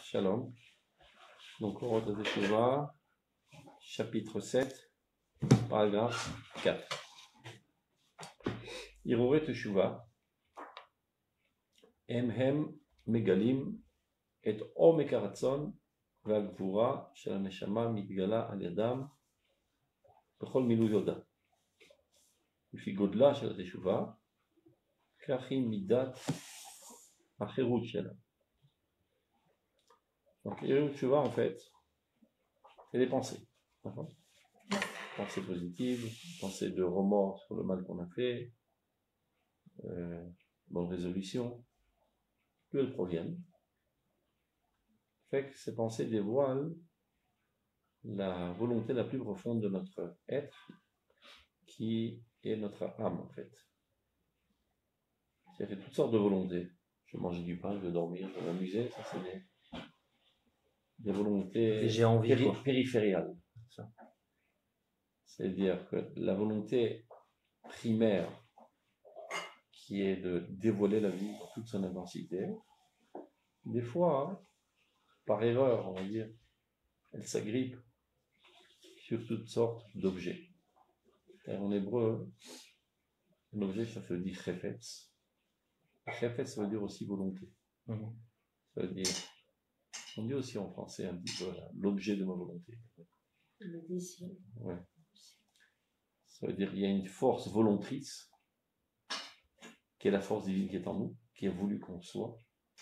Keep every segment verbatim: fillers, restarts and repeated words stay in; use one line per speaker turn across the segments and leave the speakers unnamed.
Shalom. Donc, on retrouve Teshuvah, chapitre sept, paragraphe quatre. Irure Teshuvah, Hem Hem Megalim, et Omek Haratzon, והגבורה של הנשמה מתגלה על ידם בכל מילוי הודע. לפי גודלה של התשובה, כך היא מידת החירות שלה. Donc, la teshuvah, en fait, c'est des pensées. D'accord? Pensées positives, pensées de remords sur le mal qu'on a fait, euh, bonne résolution, d'où elles proviennent. Fait que ces pensées dévoilent la volonté la plus profonde de notre être, qui est notre âme, en fait. Il y a toutes sortes de volontés. Je veux manger du pain, je veux dormir, je veux m'amuser, ça c'est des, des volontés
j'ai envie,
péri-
quoi.
périphériales. Ça. C'est-à-dire que la volonté primaire, qui est de dévoiler la vie dans toute son intensité, des fois, hein, par erreur, on va dire, elle s'agrippe sur toutes sortes d'objets. Et en hébreu, un objet, ça veut dire chefetz. Chefetz, ça veut dire aussi volonté.
Mm-hmm.
Ça veut dire, on dit aussi en français un petit peu l'objet de ma volonté.
Le désir.
Ouais. Ça veut dire qu'il y a une force volontrice, qui est la force divine qui est en nous, qui a voulu qu'on soit,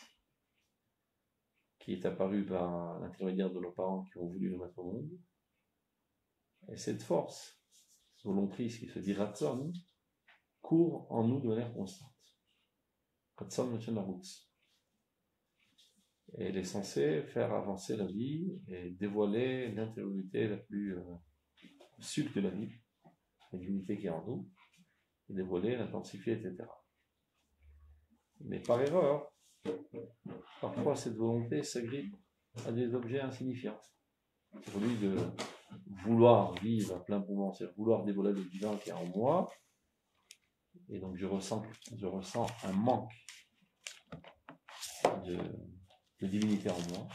qui est apparue par l'intermédiaire de nos parents qui ont voulu le mettre au monde. Et cette force volontrice qui se dit Ratzon court en nous de manière constante. Ratzon Mechenarutz. Et elle est censée faire avancer la vie et dévoiler l'intériorité la plus euh, subtile de la vie, la divinité qui est en nous, et dévoiler, l'intensifier, et cetera. Mais par erreur, parfois cette volonté s'agrippe à des objets insignifiants. Au lieu de vouloir vivre à plein poumon, c'est vouloir dévoiler le divin qui est en moi, et donc je ressens, je ressens un manque de, de divinité en moi,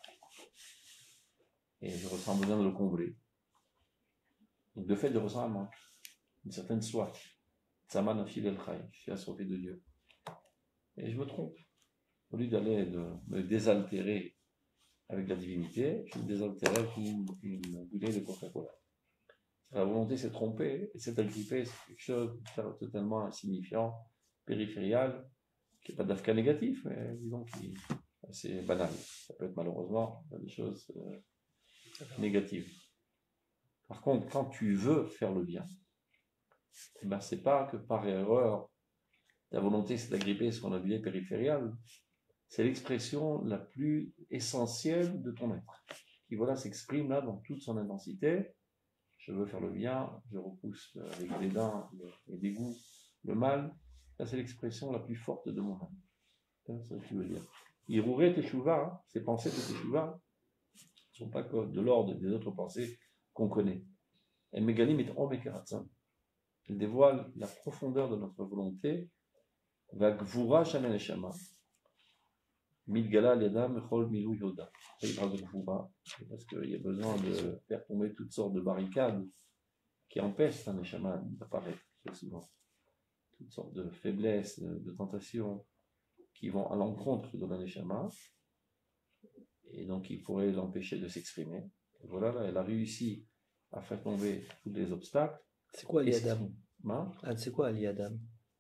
et je ressens besoin de le combler. Donc de fait, je ressens un manque, une certaine soif. Tzaman afil el chai, je suis assoiffé de Dieu. Et je me trompe. Au lieu d'aller de me désaltérer avec la divinité, je me désaltérais avec une, une bouteille de Coca-Cola. La volonté s'est trompée, et s'est agrippée, c'est quelque chose de totalement insignifiant, périphérial, qui n'est pas d'afka négatif, mais disons qui est assez banal. Ça peut être malheureusement des choses euh, négatives. Par contre, quand tu veux faire le bien, eh ben, c'est pas que par erreur, ta volonté s'est agrippée sur un objet périphérial, c'est l'expression la plus essentielle de ton être, qui voilà s'exprime là dans toute son intensité. Je veux faire le bien, je repousse avec dédain et dégoût le mal. Ça, c'est l'expression la plus forte de mon âme. C'est ça que tu veux dire. Irure Teshuvah, ces pensées de Teshuvah ne sont pas que de l'ordre des autres pensées qu'on connaît. El Megalim est Omek Haratzon. Elle dévoile la profondeur de notre volonté. Vagvura Shana Neshama. Midgala Liadam Mechol Milou Yoda. Il parle de Gvura, parce qu'il y a besoin de faire tomber toutes sortes de barricades qui empêchent un Neshama d'apparaître très souvent. Toutes sortes de faiblesses, de, de tentations qui vont à l'encontre de la Neshama, et donc il pourrait l'empêcher de s'exprimer. Et voilà, là, elle a réussi à faire tomber tous les obstacles.
C'est quoi Aliadam?
Ah,
c'est quoi Aliadam?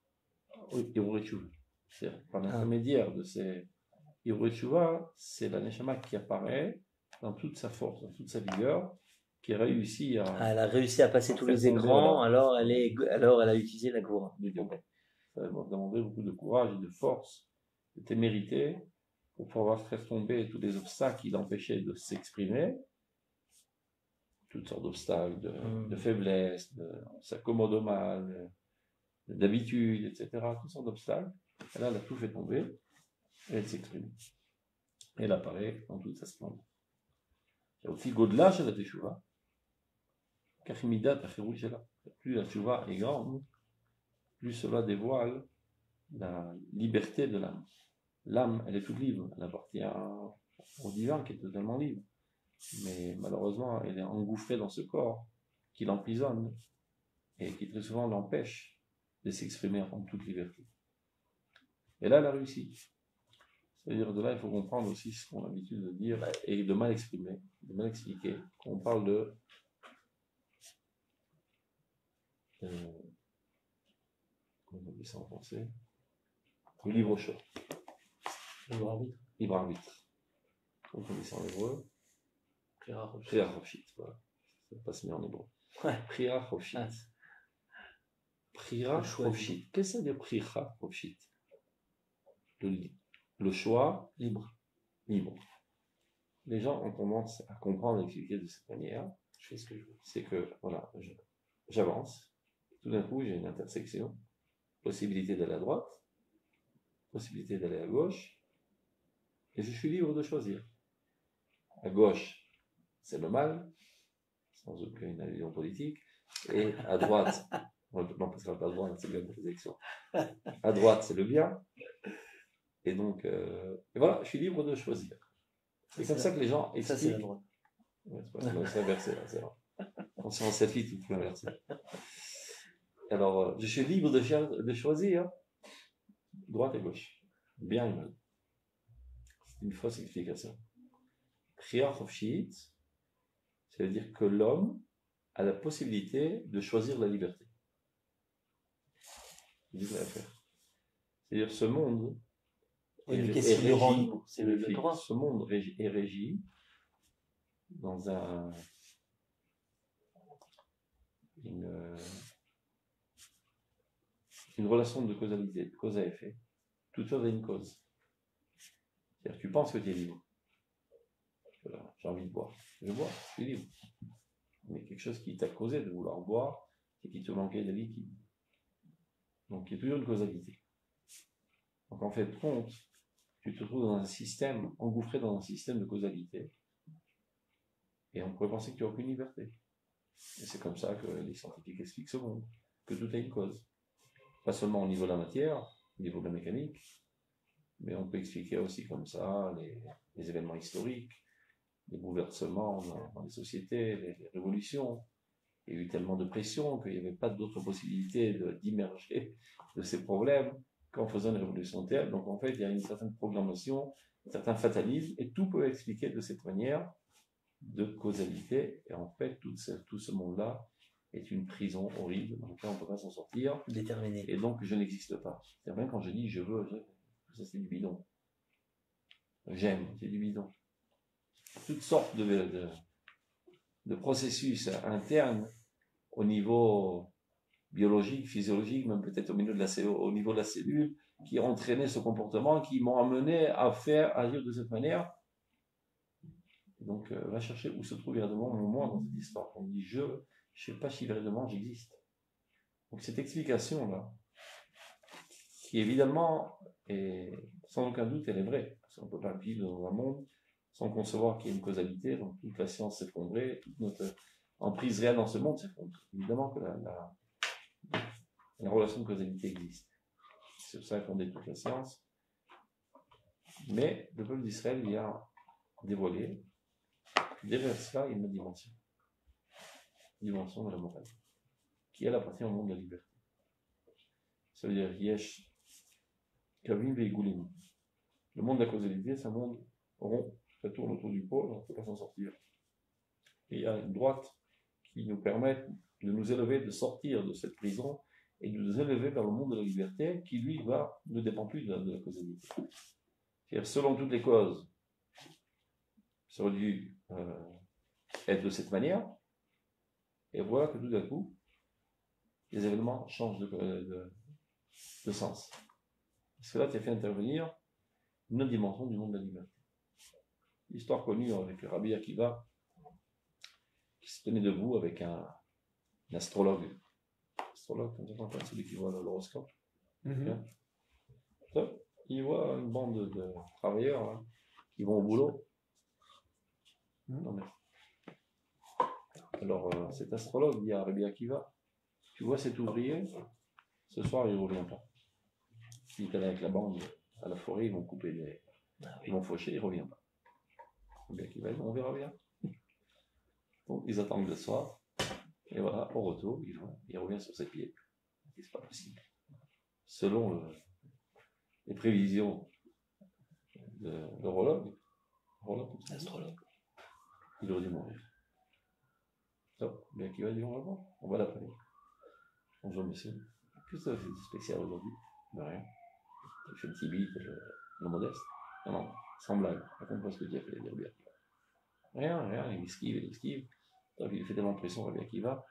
C'est par l'intermédiaire de ces Irure Teshuvah, c'est la Neshama qui apparaît dans toute sa force, dans toute sa vigueur, qui a réussi à...
Ah, elle a réussi à passer
à
tous
faire
les
tomber,
écrans,
voilà.
alors elle, est, alors elle a utilisé la Gvura.
Okay. Ça va demander beaucoup de courage et de force, de témérité, pour pouvoir faire tomber tous les obstacles qui l'empêchaient de s'exprimer, toutes sortes d'obstacles, de, mm. de faiblesse, de, on s'accommode au mal, d'habitude, et cetera, toutes sortes d'obstacles. Et là, elle a tout fait tomber, et elle s'exprime. Et elle apparaît dans toute sa splendeur. Il y a aussi Godla chez la Teshuvah, Kachimidat Acherut Shela. Plus la Teshuvah est grande, plus cela dévoile la liberté de l'âme. L'âme, elle est toute libre, elle appartient au divin qui est totalement libre. Mais malheureusement, elle est engouffrée dans ce corps qui l'emprisonne et qui très souvent l'empêche de s'exprimer en toute liberté. Et là, elle a réussi. C'est-à-dire, de là, il faut comprendre aussi ce qu'on a l'habitude de dire et de mal exprimer, de mal expliquer. On parle de... Euh, comment on dit ça en français? Le libre choix.
Libre arbitre.
Libre arbitre. Comment on dit ça en hébreu?
Prira Rochit.
Prira Rochit, voilà. Ça passe mieux en hébreu.
Ouais.
Prira Rochit.
Ah.
Prira
Le choix
Rochit. Qu'est-ce que ça veut dire Prira Rochit? Le, le choix
Libre.
libre. Les gens ont tendance à comprendre et expliquer de cette manière.
Je fais ce que je veux.
C'est que, voilà, je- j'avance. Tout d'un coup, j'ai une intersection. Possibilité d'aller à droite. Possibilité d'aller à gauche. Et je suis libre de choisir. À gauche, c'est le mal, sans aucune allusion politique. Et à droite, non, parce qu'on pas à droite, c'est bien pour les élections. À droite, c'est le bien. Et donc, euh, et voilà, je suis libre de choisir. C'est
Ça,
comme
c'est
ça
la-
que les gens
Ça, c'est la
expliquent.
droite.
Ouais, c'est pas- c'est c'est inversé, là, c'est vrai. Quand c'est en selfie, tout peut inverser. Alors, euh, je suis libre de, cho- de choisir droite et gauche, bien et mal. C'est une fausse explication. Khiyar Khofshit, ça veut dire que l'homme a la possibilité de choisir la liberté. C'est juste l'affaire. C'est-à-dire ce monde
Oui,
est-
mais
est
qu'est-ce qui le rend
régi-
libre? C'est le, le droit.
ce monde régi- est régi dans un une, euh, une relation de causalité, de cause à effet. Toute chose a une cause. C'est-à-dire que tu penses que tu es libre. Voilà, j'ai envie de boire. Je bois, je suis libre. Mais quelque chose qui t'a causé de vouloir boire, c'est qu'il te manquait de liquide. Donc il y a toujours une causalité. Donc en fait, compte, tu te trouves dans un système, engouffré dans un système de causalité. Et on pourrait penser que tu n'as aucune liberté. Et c'est comme ça que les scientifiques expliquent ce monde, que tout a une cause. Pas seulement au niveau de la matière, au niveau de la mécanique, mais on peut expliquer aussi comme ça les, les événements historiques, les bouleversements dans, dans les sociétés, les, les révolutions. Il y a eu tellement de pression qu'il n'y avait pas d'autre possibilité de- d'immerger de ces problèmes qu'en faisant une révolution telle. Donc en fait, il y a une certaine programmation, un certain fatalisme, et tout peut expliquer de cette manière de causalité. Et en fait, tout ce, tout ce monde-là est une prison horrible dans laquelle on ne peut pas s'en sortir.
Déterminé.
Et donc, je n'existe pas. C'est même quand je dis je veux, je... ça c'est du bidon. J'aime, c'est du bidon. Toutes sortes de, de, de processus internes au niveau biologique, physiologique, même peut-être au, milieu de la, cellule- au niveau de la cellule, qui ont entraîné ce comportement, qui m'ont amené à faire, agir de cette manière. Donc, euh, va chercher où se trouve véritablement mon moi dans cette histoire. On dit je, je ne sais pas si véritablement j'existe. Donc, cette explication-là, qui évidemment, est, sans aucun doute, elle est vraie. Parce qu'on ne peut pas vivre dans un monde sans concevoir qu'il y a une causalité, donc toute la science s'effondrait, toute notre emprise réelle dans ce monde s'effondre. Évidemment que la, la, la relation de causalité existe. C'est pour ça qu'on dit toute la science. Mais le peuple d'Israël vient dévoiler, derrière cela, il y a une autre dimension. Une dimension de la morale, qui elle appartient au monde de la liberté. Ça veut dire Yesh, Kavim Veigulim. Le monde de la causalité, c'est un monde rond, ça tourne autour du pôle, on ne peut pas s'en sortir. Et il y a une droite qui nous permet de nous élever, de sortir de cette prison et de nous élever vers le monde de la liberté qui, lui, va, ne dépend plus de la, de la causalité. C'est-à-dire, selon toutes les causes, ça aurait dû euh, être de cette manière, et voilà que tout d'un coup, les événements changent de, de, de sens. Parce que là, tu as fait intervenir une autre dimension du monde de la liberté. Histoire connue avec le Rabbi Akiva, qui se tenait debout avec un, un astrologue. Astrologue, comme ça, on celui qui voit l'horoscope.
Mm-hmm.
Okay. Il voit une bande de, de travailleurs hein, qui vont au boulot. Mm-hmm. Non, mais... Alors, euh, cet astrologue dit à Rabbi Akiva, tu vois cet ouvrier, ce soir il ne revient pas. Il est allé avec la bande à la forêt, ils vont couper les... Ils vont faucher, il ne revient pas. Bien qu'il va, on verra bien. Donc, ils attendent le soir. Et voilà, au retour, il, il revient sur ses pieds. C'est pas possible. Selon le, les prévisions de l'horologue,
Astrologue.
il aurait dû mourir. Donc, bien qu'il va dire, on va, on va l'appeler. Bonjour monsieur, qu'est-ce que ça fait de spécial aujourd'hui? Ben rien. Tu fais le tibit, le, le modeste. Non, non, sans blague. Raconte-moi ce que tu as fait, dire bien. Rien, rien, il esquive, il esquive. Donc il fait tellement de pression, bien qu'il va.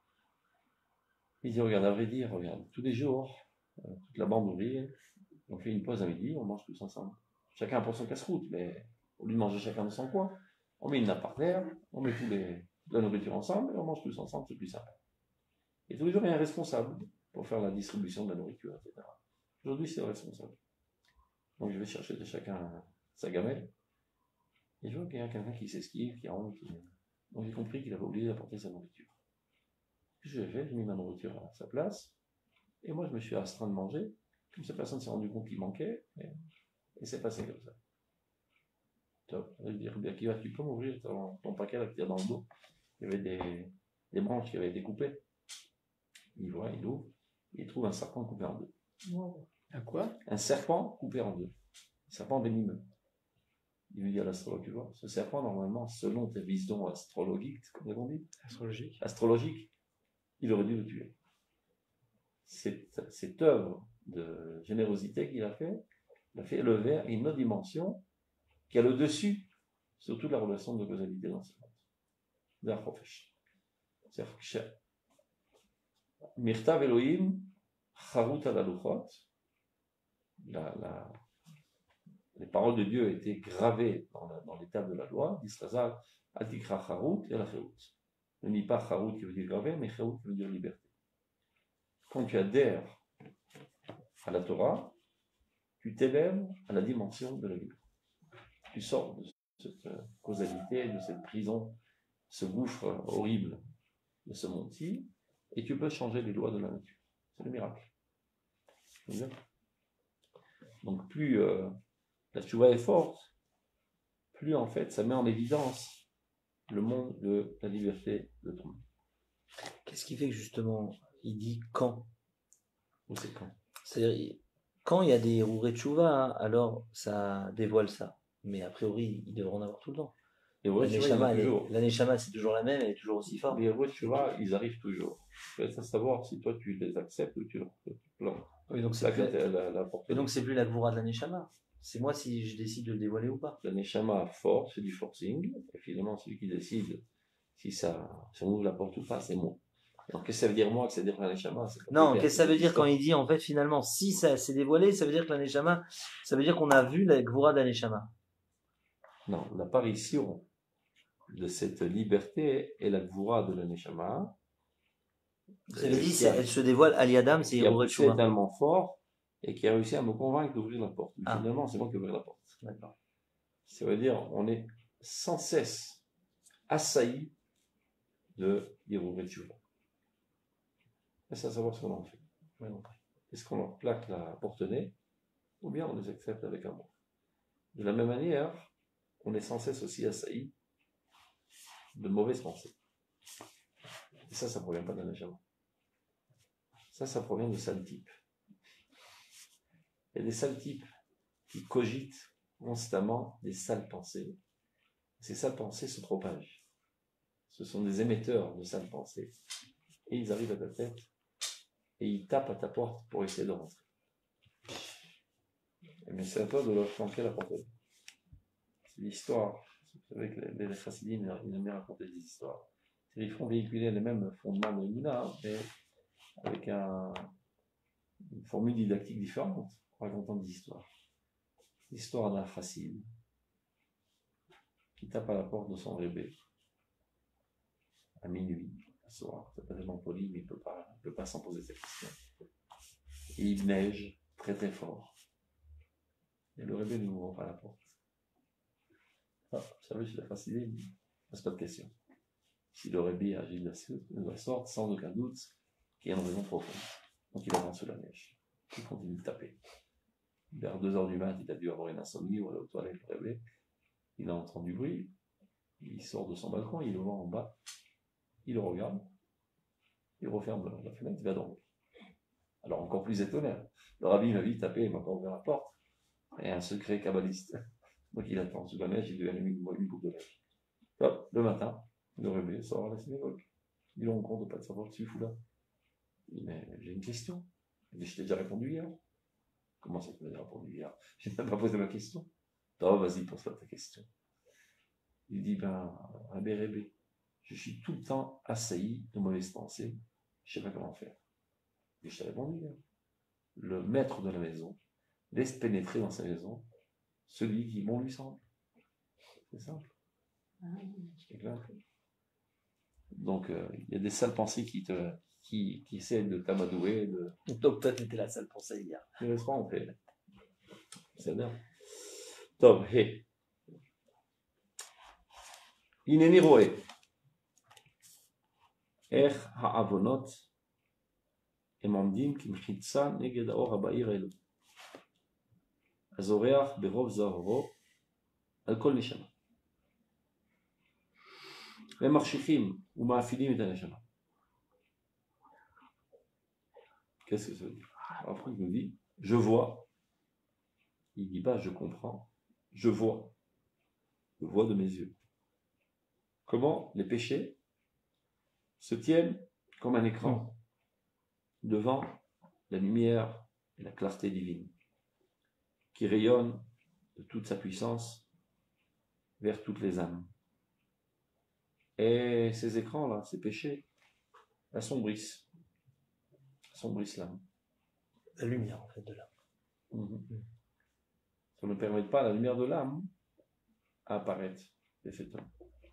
Il dit, regarde, à vrai dire, regarde, tous les jours, euh, toute la bande ouvrière, on fait une pause à midi, on mange tous ensemble. Chacun pour son casse-croûte, mais au lieu de manger chacun de son coin, on met une nappe par terre, on met tous les, la nourriture ensemble, et on mange tous ensemble, c'est plus sympa. Et tous les jours, il y a un responsable pour faire la distribution de la nourriture, et cetera. Aujourd'hui, c'est le responsable. Donc, je vais chercher de chacun sa gamelle, et je vois qu'il y a quelqu'un qui s'esquive, qui rentre. Qui... Donc, j'ai compris qu'il avait oublié d'apporter sa nourriture. Qu'est-ce que j'ai fait? J'ai mis ma nourriture à sa place, et moi, je me suis astreint de manger. Comme cette personne s'est rendu compte qu'il manquait, et, et c'est passé comme ça. Top. Je vais dire, bien qu'il va, tu peux m'ouvrir ton, ton paquet là qu'il y a dans le dos. Il y avait des, des branches qui avaient été coupées. Il voit, il ouvre, il trouve un serpent coupé en deux.
Wow. Un quoi?
Un serpent coupé en deux. Un serpent venimeux. Il lui dit à l'astrologue, tu vois, ce serpent, normalement, selon tes visions astrologiques, comme on dit,
Astrologique.
astrologique, il aurait dû le tuer. Cette, cette œuvre de générosité qu'il a fait, l'a fait élever à une autre dimension qui a le dessus sur toute la relation de causalité dans ce monde. D'Archofesh. C'est-à-dire que Mirtav Elohim, Charut al Aluchot, la, la, les paroles de Dieu étaient gravées dans, la, dans les tables de la loi, d'Israzal, Atikra Charut et la Charut. Ne dis pas Charut qui veut dire gravé, mais Charut qui veut dire liberté. Quand tu adhères à la Torah, tu t'élèves à la dimension de la liberté. Tu sors de cette causalité, de cette prison, ce gouffre horrible de ce monde-ci, et tu peux changer les lois de la nature. C'est le miracle. Donc plus euh, la tchouva est forte, plus en fait ça met en évidence le monde de la liberté de tout le monde.
Qu'est-ce qui fait que justement il dit quand?
Ou c'est quand?
C'est-à-dire, quand il y a des rourés de tchouva, hein, alors ça dévoile ça. Mais a priori, ils devraient en avoir tout le temps.
Et ouais,
l'année Shama, c'est toujours la même, elle est toujours aussi forte.
Les rois, tu vois, ils arrivent toujours. Il faut savoir si toi tu les acceptes ou tu les plantes.
Oui, donc c'est plus, la, la, la et donc c'est plus la Gvoura de l'année Shama. C'est moi si je décide de le dévoiler ou pas.
L'année Shama fort, c'est du forcing. Et finalement, celui qui décide si ça, si on ouvre la porte ou pas, c'est moi. Alors qu'est-ce que ça veut dire moi que ça veut dire l'année Shama?
Non, qu'est-ce que ça veut dire quand il dit en fait finalement si ça s'est dévoilé, ça veut dire que l'année Shama, ça veut dire qu'on a vu la Gvoura de l'année Shama.
Non, l'apparition de cette liberté est la Gvoura de l'année Shama.
Ça veut dire elle se dévoile à l'Yadam, c'est
Héros de Tchouva. Tellement fort et qui a réussi à me convaincre d'ouvrir la porte. Ah. Finalement, c'est moi qui ai ouvert la porte.
D'accord.
Ça veut dire on est sans cesse assailli de Héros de Tchouva. C'est à savoir ce qu'on en fait. Est-ce qu'on leur plaque la porte-nez ou bien on les accepte avec amour? De la même manière, on est sans cesse aussi assailli de mauvaises pensées. Et ça, ça ne provient pas d'un Neshama. Ça, ça provient de sales types. Il y a des sales types qui cogitent constamment des sales pensées. Ces sales pensées se propagent. Ce sont des émetteurs de sales pensées. Et ils arrivent à ta tête et ils tapent à ta porte pour essayer de rentrer. Mais c'est à toi de leur flanquer la porte. C'est l'histoire. Vous savez que les, les chassidim, ils aiment bien raconter des histoires. Ils font véhiculer les mêmes fondements de l'Imouna, hein, mais avec un, une formule didactique différente, en racontant des histoires. L'histoire d'un chassid qui tape à la porte de son rébé à minuit, le soir. C'est pas tellement poli, mais il ne peut pas, il peut pas s'en poser cette question. Et il neige très très fort. Et le rébé ne lui ouvre pas la porte. Ah, vous savez, je l'ai fasciné, il ne pose pas de question. Si le rébé agit de la sorte, sans aucun doute, qu'il y a une raison profonde. Donc il avance sous la neige. Il continue de taper. Vers deux heures du mat, il a dû avoir une insomnie ou aller aux toilettes, le rébé. il entend du bruit, il sort de son balcon, il le voit en bas, il le regarde, il referme la fenêtre, il va dormir. Alors encore plus étonné, le rabbi m'a vite tapé, il m'a pas ouvert la porte, et un secret kabbaliste. Donc il attend sous la neige, il lui allume une, une coupe de neige. Hop, le matin, le réveil sort à la synagogue. Il le rend compte de pas de savoir ce qu'il fout là. Il dit, mais j'ai une question. Il dit, je t'ai déjà répondu hier. Comment ça, tu m'as déjà répondu hier? Je n'ai même pas posé ma question. Oh, vas-y, pose-toi ta question. Il dit, ben, Rabbi Rébé, je suis tout le temps assailli de mauvaises pensées, je ne sais pas comment faire. Et je t'ai répondu hier. Le maître de la maison laisse pénétrer dans sa maison celui qui bon lui semble. C'est simple. C'est clair. Donc, euh, il y a des sales pensées qui te, qui, qui essaient de t'amadouer. De...
Donc, toi, tu étais la sale pensée hier.
Tu laisses pas en paix. C'est bien. Top, hé. Ineni roé. איך העוונות הם עומדים כמחיצה נגד האור הבהיר האלוהי, הזורח ברוב זרעו על כל נשמה. והם מחשיכים ומאפילים את הנשמה. Qu'est-ce que ça veut dire? Après, il nous dit, je vois. Il ne dit pas, je comprends. Je vois. Je vois de mes yeux. Comment les péchés se tiennent comme un écran devant la lumière et la clarté divine, qui rayonne de toute sa puissance vers toutes les âmes. Et ces écrans-là, ces péchés, assombrissent, assombrissent l'âme.
La lumière, en fait, de l'âme.
Mmh. Ça ne permet pas à la lumière de l'âme à apparaître, effectivement.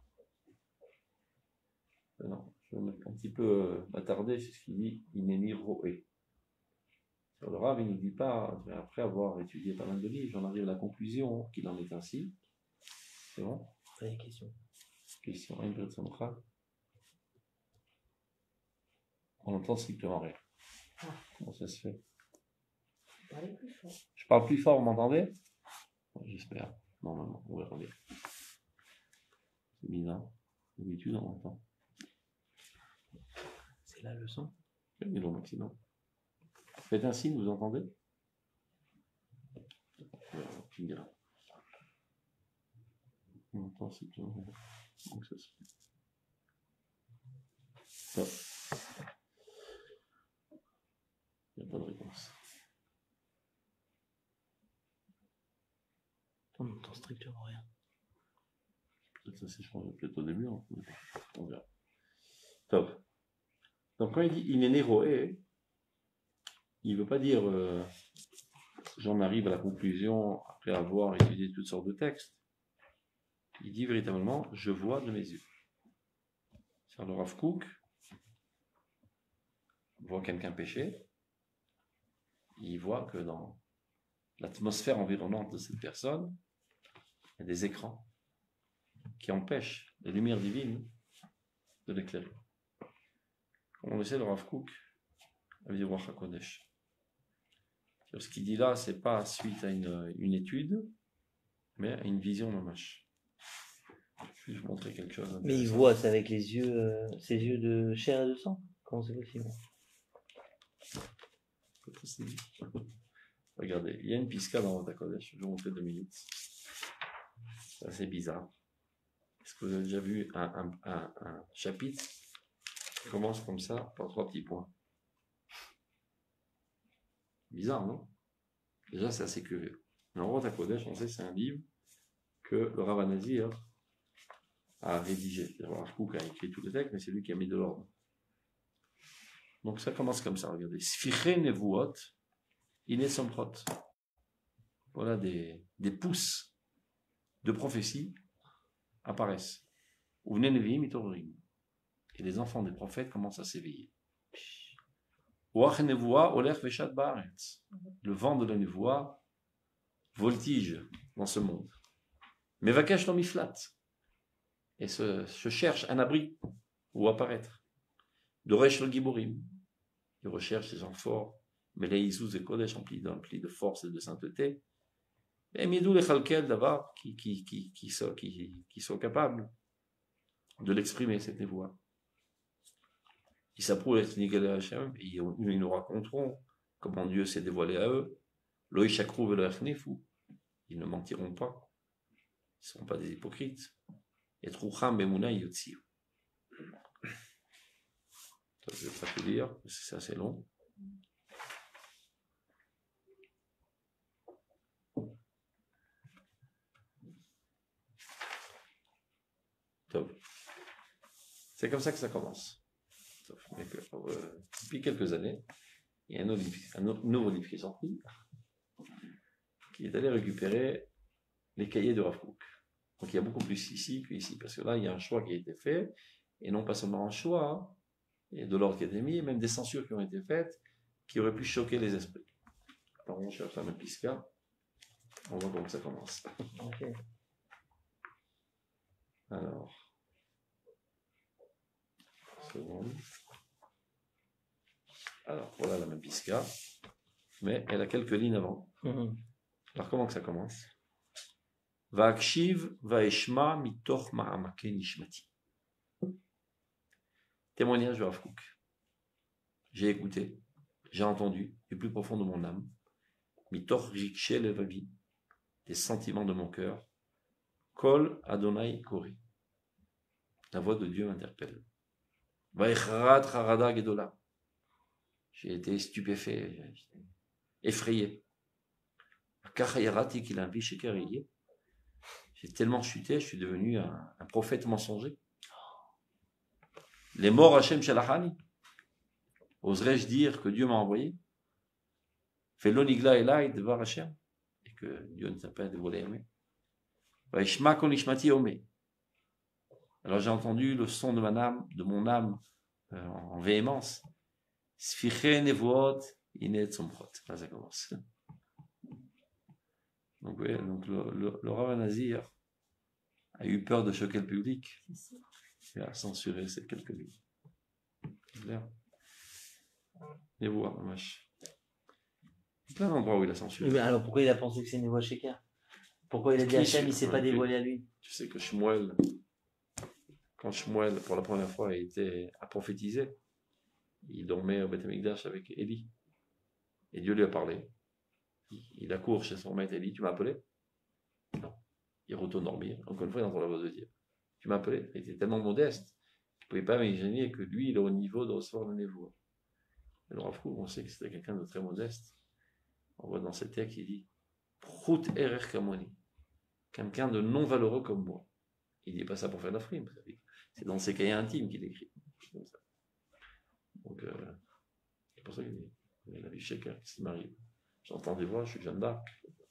Non, je vais un petit peu m'attarder sur ce qu'il dit Ineni roé. Sur le Rav, il ne dit pas, après avoir étudié pas mal de livres, j'en arrive à la conclusion qu'il en est ainsi. C'est bon?
Pas des questions.
Question, une personne centrale. On entend strictement rien.
Ah.
Comment ça se fait?
Parlez plus fort.
Je parle plus fort, vous m'entendez? J'espère. Normalement, on verra bien. C'est bizarre. D'habitude, on entend.
C'est la leçon.
Oui, le maximum. Faites un signe, vous entendez? Tu me diras. On entend strictement rien. Donc ça se fait. Ça. Il n'y a pas de réponse.
On n'entend strictement rien.
Peut-être ça s'échange peut-être au début, hein. On verra. Top. Donc quand il dit Inene roé, il ne veut pas dire euh, j'en arrive à la conclusion après avoir étudié toutes sortes de textes. Il dit véritablement je vois de mes yeux. C'est-à-dire le Rav Kook voit quelqu'un pécher, il voit que dans l'atmosphère environnante de cette personne, il y a des écrans qui empêchent la lumière divine de l'éclairer. Comme on le sait, le Rav Kook avait dit Ruach HaKodesh. Ce qu'il dit là, c'est pas suite à une, une étude, mais à une vision mamash. Je vais vous montrer quelque chose.
Mais il voit ça avec les yeux, euh, ses yeux de chair et de sang. Comment c'est possible?
Regardez, il y a une pisca dans Ruach HaKodesh. Je vais vous montrer deux minutes. C'est assez bizarre. Est-ce que vous avez déjà vu un, un, un, un chapitre qui commence comme ça par trois petits points? Bizarre, non? Déjà, c'est assez curieux. Mais en Ruach HaKodesh, on sait que c'est un livre que le Rav Nazir a rédigé. Le Rav Kook a écrit tout le texte, mais c'est lui qui a mis de l'ordre. Donc ça commence comme ça, regardez. Sfiche nevuot, ine somchot. Voilà des, des pousses de prophétie apparaissent. Uvne neviim mitorim. Et les enfants des prophètes commencent à s'éveiller. Le vent de la névoie voltige dans ce monde. Mais vakesh miflat. Et se, se cherche un abri où apparaître. Doresh le giborim. Il recherche ces gens forts, mais les Isus et Kodesh emplis de force et de sainteté. Et midou les chalkel d'abord qui, qui, qui, qui, sont, qui, qui sont capables de l'exprimer, cette névoie. Ils s'approuvent d'être Nigel Hachem, et ils, ils nous raconteront comment Dieu s'est dévoilé à eux. Lo Ishakrou velo Yachnefu, ils ne mentiront pas. Ils ne seront pas des hypocrites. Et Troucham Bemuna Yotziu. Je ne vais pas tout lire, c'est assez long. C'est comme ça que ça commence. Euh, depuis quelques années, il y a un, livre, un nouveau livre qui est sorti, qui est allé récupérer les cahiers de Rav Kook. Donc il y a beaucoup plus ici qu'ici, parce que là, il y a un choix qui a été fait, et non pas seulement un choix, il y a de l'ordre qui a été mis, même des censures qui ont été faites, qui auraient pu choquer les esprits. Alors on cherche la même pisca, on voit comment ça commence.
Okay.
Alors, seconde. Alors, voilà la même pisca, mais elle a quelques lignes avant.
Mm-hmm.
Alors, comment que ça commence? Va'akshiv va'eshma mitoch ma'amake nishmati. Témoignage de Rav Kook. J'ai écouté, j'ai entendu du plus profond de mon âme, mitoch rikshe levavi, des sentiments de mon cœur, kol Adonai kori. La voix de Dieu m'interpelle. Va'echarat harada gedola. J'ai été stupéfait, effrayé. J'ai tellement chuté, je suis devenu un, un prophète mensonger. Les morts Hachem Shalachani. Oserais-je dire que Dieu m'a envoyé? Felonigla Elai devar Hachem. Et que Dieu ne s'est pas dévoilé à moi. Vaishma kol nishmati omé. Alors j'ai entendu le son de mon âme, de mon âme euh, en véhémence. Sfiché nevuot inet somprot. Là ça commence. Donc, oui, donc le, le, le Rav Nazir a eu peur de choquer le public. Il a censuré ces quelques lignes. C'est clair. Et vous, Mamash. Plein d'endroits où il a censuré.
Mais alors pourquoi il a pensé que c'est une voix Sheker? Pourquoi il a dit Hachem, il ne s'est pas dévoilé à lui?
Tu sais que Shmuel, quand Shmuel, pour la première fois, a été à prophétiser, il dormait au Beth Amikdash avec Élie. Et Dieu lui a parlé. Il accourt chez son maître Élie. Tu m'as appelé? Non. Il retourne dormir. Encore une fois, il entend la voix de Dieu. Tu m'as appelé? Il était tellement modeste qu'il ne pouvait pas imaginer que lui, il est au niveau de recevoir le névoie. Et le Rav Kook, on sait que c'était quelqu'un de très modeste. On voit dans ce texte, il dit Prout erer kamoni. Quelqu'un de non valeureux comme moi. Il ne dit pas ça pour faire la frime. C'est dans ses cahiers intimes qu'il écrit. Comme ça. Donc, euh, c'est pour ça qu'il dit il a vu chacun qui m'arrive. J'entends des voix, je suis Jeanne d'Arc.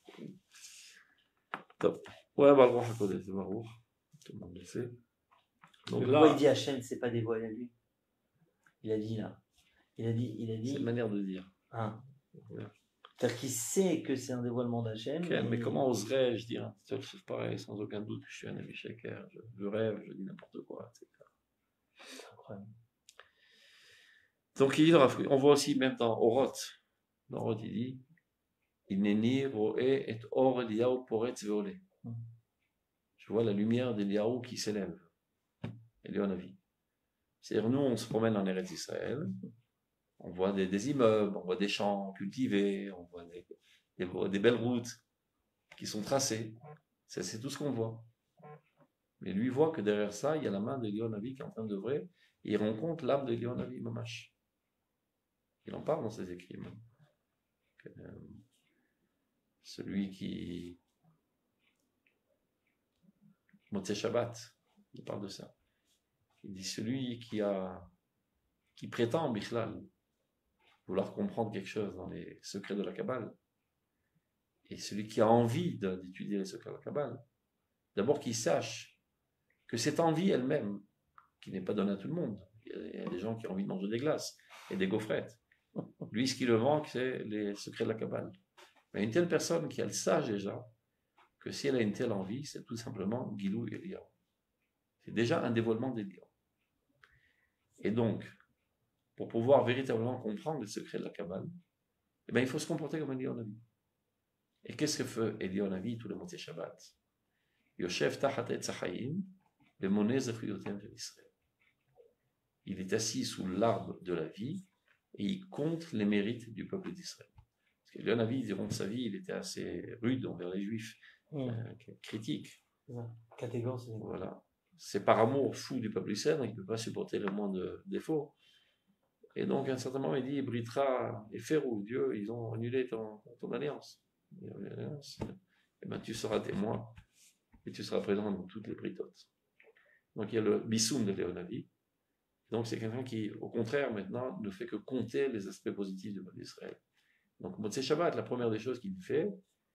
Top. Ouais, bah, le roi Hakodesh, c'est Baruch. Tout le monde le sait. Donc
Mais
là,
pourquoi il dit Hachem, c'est pas dévoilé à lui? Il a dit là. Il a dit, il a dit.
c'est une manière de dire.
Ah.
Ouais.
C'est-à-dire qu'il sait que c'est un dévoilement d'Hachem.
Okay,
mais...
mais comment oserais-je dire un seul chose pareil, sans aucun doute que je suis un ami shaker, je, je rêve, je dis n'importe quoi, et cetera.
C'est incroyable.
Donc il dit, on voit aussi même dans Oroth, dans Oroth il dit Inneni roe et or Eliyahu poretz veolé. Je vois la lumière d'Eliyahu qui s'élève. Eliyahu Navi. C'est-à-dire, nous, on se promène en Eretz Israël, on voit des, des immeubles, on voit des champs cultivés, on voit des, des, des belles routes qui sont tracées. C'est, c'est tout ce qu'on voit. Mais lui voit que derrière ça, il y a la main d'Eliyahu Navi qui est en train d'œuvrer, et il rencontre l'âme d'Eliyahu Navi, Mamash. Il en parle dans ses écrits. Même. Euh, celui qui... Motzei Shabbat, il parle de ça. Il dit celui qui a, qui prétend, Bichlal, vouloir comprendre quelque chose dans les secrets de la Kabbale, et celui qui a envie de, d'étudier les secrets de la Kabbale, d'abord qu'il sache que cette envie elle-même, qui n'est pas donnée à tout le monde, il y a des gens qui ont envie de manger des glaces et des gaufrettes. Lui, ce qui le manque, c'est les secrets de la Kabbale. Mais une telle personne qui elle sache déjà que si elle a une telle envie, c'est tout simplement Gilou et Eliyahu. C'est déjà un dévoilement d'Eliyahu. Et donc, pour pouvoir véritablement comprendre les secrets de la Kabbale, eh bien, il faut se comporter comme Eliyahu Navi. Et qu'est-ce que fait Eliyahu Navi tous les mois de Shabbat? Yoshev tachat etz hachaim bemoneh zechuyotiem shel Israël. Il est assis sous l'arbre de la vie et il compte les mérites du peuple d'Israël. Parce qu'Eliyahu Navi, durant sa vie, il était assez rude envers les Juifs,
Mmh.
euh, critique.
Catégore, c'est
Voilà. C'est par amour fou du peuple d'Israël qu'il ne peut pas supporter le moins de défauts. Et donc, à un certain moment, il dit Britra et Phérou, Dieu, ils ont annulé ton, ton alliance. Et bien, tu seras témoin et tu seras présent dans toutes les britotes. Donc, il y a le Bissoum de Eliyahu Navi. Donc, c'est quelqu'un qui, au contraire, maintenant, ne fait que compter les aspects positifs du peuple d'Israël. Donc, Motzei Shabbat, la première des choses qu'il fait,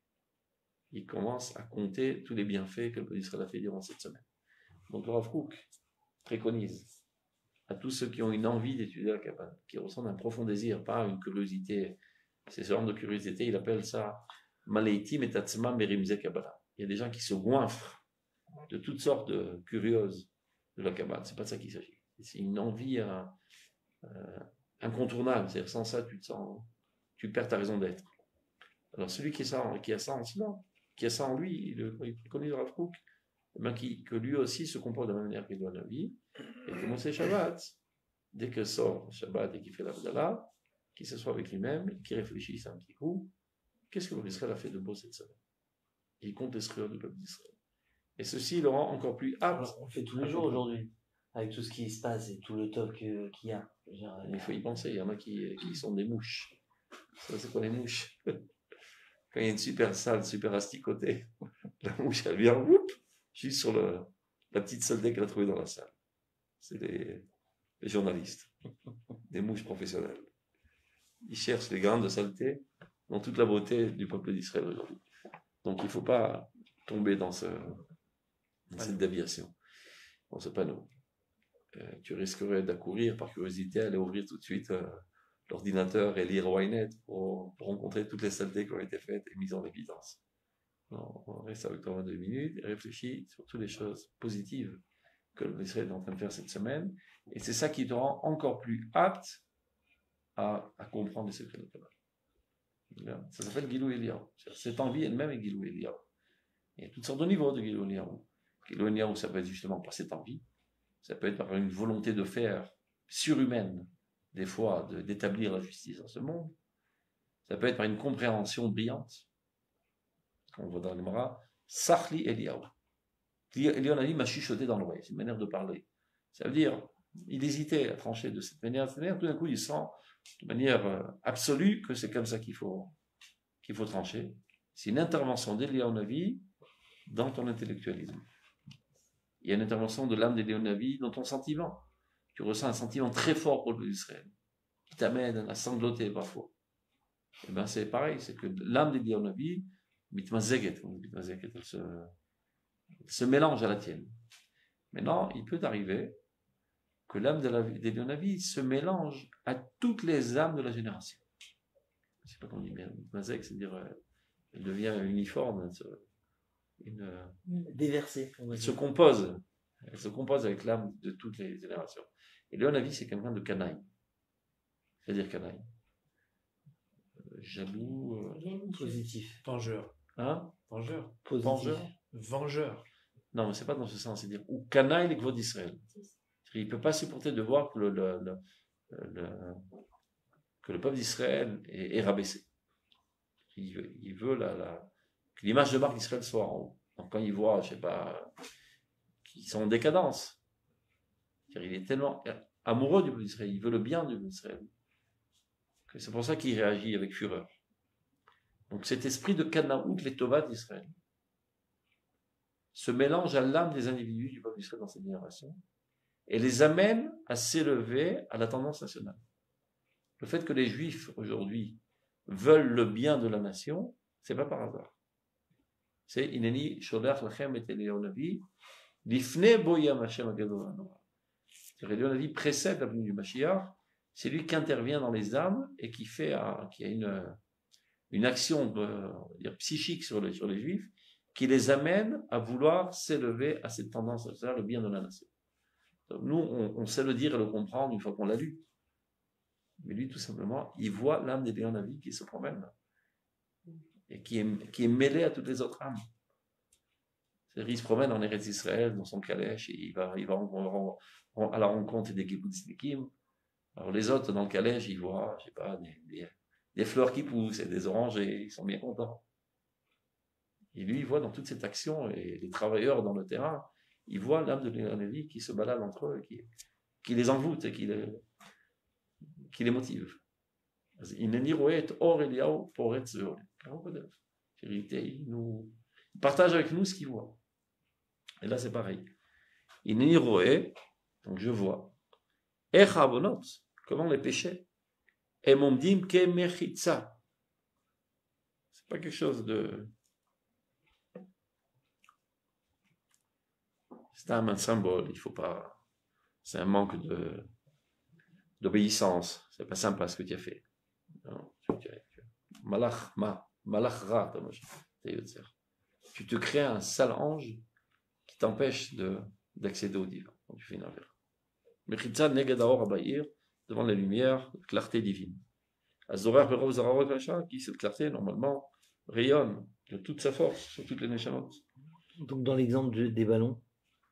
il commence à compter tous les bienfaits que le peuple d'Israël a fait durant cette semaine. Donc, le Rav Kook préconise à tous ceux qui ont une envie d'étudier la Kabbale, qui ressentent un profond désir, pas une curiosité, c'est ce genre de curiosité, il appelle ça Maleitim et Tatzma Merimze Kabbalah. Il y a des gens qui se goinfrent de toutes sortes de curieuses de la Kabbale, c'est pas de ça qu'il s'agit. C'est une envie euh, euh, incontournable, c'est-à-dire sans ça, tu te sens, tu perds ta raison d'être. Alors, celui qui a ça, qui a ça en cela, qui a ça en lui, il, il préconise le Rav Kook, eh bien, qui, que lui aussi se comporte de la même manière qu'il doit la vie, et que Motzei Shabbat, dès que sort Shabbat et qu'il fait l'Avdallah, qu'il s'assoit avec lui-même, qu'il réfléchisse un petit coup, qu'est-ce que le peuple d'Israël a fait de beau cette semaine? Il compte les scrueurs du peuple d'Israël. Et ceci le rend encore plus apte.
On le fait tous les jours aujourd'hui, avec tout ce qui se passe et tout le top qu'il y a. Dire,
il faut y penser, il y en a qui, qui sont des mouches. Ça, c'est quoi les mouches? Quand il y a une super salle, super asticotée, la mouche, elle vient, whoop, juste sur le, la petite saleté qu'elle a trouvée dans la salle. C'est les, les journalistes, des mouches professionnelles. Ils cherchent les grains de saleté dans toute la beauté du peuple d'Israël aujourd'hui. Donc il ne faut pas tomber dans, ce, dans cette déviation, dans ce panneau. Euh, tu risquerais d'accourir par curiosité, aller ouvrir tout de suite euh, l'ordinateur et lire Ynet pour, pour rencontrer toutes les saletés qui ont été faites et mises en évidence. Non, on reste avec toi deux minutes et réfléchis sur toutes les choses positives que l'Israël est en train de faire cette semaine. Et c'est ça qui te rend encore plus apte à, à comprendre les secrets de la Kabbalah. Ça s'appelle Gilou Eliyahu. Cette envie elle-même est Gilou Eliyahu. Il y a toutes sortes de niveaux de Gilou Eliyahu. Gilou Eliyahu, ça peut être justement par cette envie. Ça peut être par une volonté de faire surhumaine, des fois, de, d'établir la justice dans ce monde. Ça peut être par une compréhension brillante. On voit dans les Mara, Sachli Eliyahu. Eliyahu Navi m'a chuchoté dans l'oreille. C'est une manière de parler. Ça veut dire, il hésitait à trancher de cette manière. Tout d'un coup, il sent de manière euh, absolue que c'est comme ça qu'il faut, qu'il faut trancher. C'est une intervention d'Eliyahu Navi dans ton intellectualisme. Il y a une intervention de l'âme d'Eliyahu Navi dans ton sentiment. Tu ressens un sentiment très fort pour le peuple d'Israël, qui t'amène à sangloter parfois. Et bien c'est pareil, c'est que l'âme d'Eliyahu Navi, mitmazeget, elle se, elle se mélange à la tienne. Maintenant, il peut arriver que l'âme d'Eliyahu Navi se mélange à toutes les âmes de la génération. Je ne sais pas comment on dit bien, mitmazeg, c'est-à-dire euh, elle devient uniforme, elle se, une,
déversée.
Elle se compose, elle se compose avec l'âme de toutes les générations. Et Eliyahu Navi, c'est quelqu'un de canaille. C'est-à-dire canaille. Euh, jaloux, euh,
positif. Vengeur.
Hein?
Vengeur.
Positif.
Vengeur.
Vengeur.
Non, mais c'est pas dans ce sens, c'est-à-dire, ou canaille les gros d'Israël. Il ne peut pas supporter de voir que le, le, le, le, que le peuple d'Israël est, est rabaissé. Il veut, il veut la, la, que l'image de marque d'Israël soit en haut. Donc quand il voit, je sais pas, qu'ils sont en décadence, il est tellement amoureux du peuple d'Israël, il veut le bien du peuple d'Israël, que c'est pour ça qu'il réagit avec fureur. Donc cet esprit de Kanaout, les Tovat d'Israël, se mélange à l'âme des individus du peuple d'Israël dans cette génération, et les amène à s'élever à la tendance nationale. Le fait que les Juifs, aujourd'hui, veulent le bien de la nation, c'est pas par hasard. C'est Ineni Sholach Lachem et Eliyahu Navi, Lifne Boyam Hashem Agadol Hanora. Eliyahu Navi précède la venue du Mashiach, c'est lui qui intervient dans les âmes et qui fait, qui a une, une action de, on va dire, psychique sur les, sur les Juifs, qui les amène à vouloir s'élever à cette tendance, c'est-à-dire le bien de la nation. Donc nous, on, on sait le dire et le comprendre une fois qu'on l'a lu. Mais lui, tout simplement, il voit l'âme d'Eliyahu Navi qui se promène. et qui est, qui est mêlé à toutes les autres âmes. C'est-à-dire, il se promène en Eretz Israël dans son calèche et il va, il va en, en, en, à la rencontre des kibbutznikim. Alors les autres dans le calèche, ils voient, je sais pas, des, des, des fleurs qui poussent et des oranges et ils sont bien contents. Et lui, il voit dans toute cette action et les travailleurs dans le terrain, il voit l'âme de Lévi qui se balade entre eux, qui, qui les envoûte et qui les, qui les motive. Il nous partage avec nous ce qu'il voit. Et là, c'est pareil. Donc je vois. Comment les péchés. Et mon dim ke mechitza. C'est pas quelque chose de. C'est un symbole, il faut pas. C'est un manque de d'obéissance. C'est pas sympa ce que tu as fait. Non, tu, tu, tu, malach ma, malach ra, tu te crées un sale ange qui t'empêche de d'accéder au divin quand tu fais une affaire. Mechitza neged haor habayir, devant la lumière, clarté divine. Azorar berov zararot kasha, qui cette clarté normalement rayonne de toute sa force sur toutes les neshamot.
Donc dans l'exemple de, des ballons,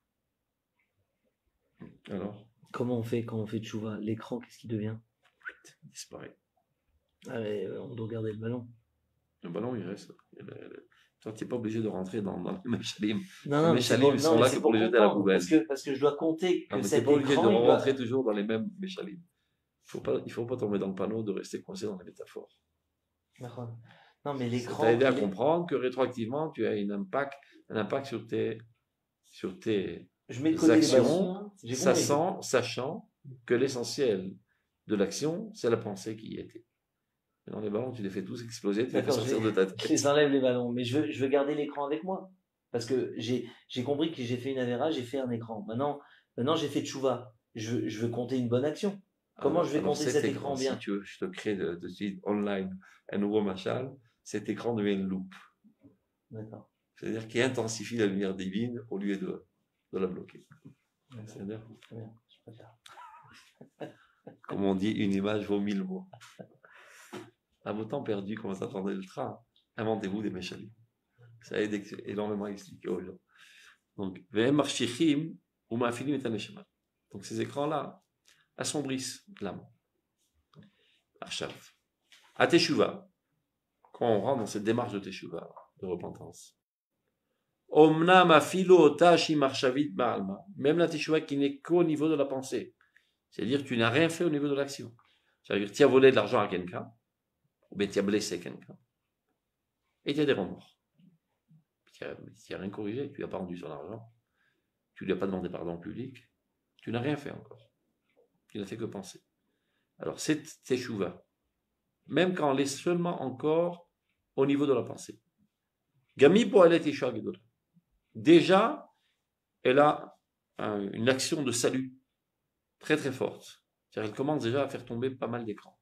alors
comment on fait quand on fait tchouva? L'écran, qu'est-ce qui devient?
Il disparaît.
Ah, mais on doit regarder le ballon.
Le ballon, il reste. Toi, tu n'es pas obligé de rentrer dans, dans les méchalim.
Non, non,
les méchalim, ils sont là que pour les jeter à la poubelle.
Parce que, parce que je dois compter que
non,
cet
écran... Tu n'es pas obligé de
doit...
rentrer toujours dans les mêmes méchalim. Il ne faut pas tomber dans le panneau de rester coincé dans les métaphores.
Non, mais l'écran...
Ça t'a aidé à comprendre que rétroactivement, tu as un impact, un impact sur tes, sur tes
je mets de côté
actions,
les
sachant, sachant que l'essentiel de l'action, c'est la pensée qui y était. Et dans les ballons, tu les fais tous exploser, tu les fais sortir de ta tête.
Je les enlève les ballons, mais je veux, je veux garder l'écran avec moi. Parce que j'ai, j'ai compris que j'ai fait une avéra, j'ai fait un écran. Maintenant, maintenant j'ai fait tchouva. Je veux, je veux compter une bonne action. Comment alors, je vais compter cet, cet écran, écran bien?
Si tu veux, je te crée de, de suite online un nouveau machal, cet écran devient une loupe.
D'accord.
C'est-à-dire qu'il intensifie la lumière divine au lieu de, de la bloquer. C'est-à-dire,
bien, je préfère.
Comme on dit, une image vaut mille mots. À vos temps perdus, comment s'attendait le train, inventez-vous des méchalim. Ça aide énormément à expliquer aux gens. Donc, donc ces écrans-là assombrissent l'âme. Achav. À Teshuva, quand on rentre dans cette démarche de Teshuva, de repentance, Omnam afilo tashi marshavit ba'alma, même la Teshuva qui n'est qu'au niveau de la pensée, c'est-à-dire que tu n'as rien fait au niveau de l'action. C'est-à-dire que tu as volé de l'argent à quelqu'un, ou bien tu as blessé quelqu'un, et tu as des remords. Tu n'as rien corrigé, tu n'as pas rendu son argent, tu ne lui as pas demandé pardon en public, tu n'as rien fait encore. Tu n'as fait que penser. Alors, c'est teshuva, même quand elle est seulement encore au niveau de la pensée. Gami pour elle est déjà, elle a un, une action de salut très très forte. C'est-à-dire, elle commence déjà à faire tomber pas mal d'écrans.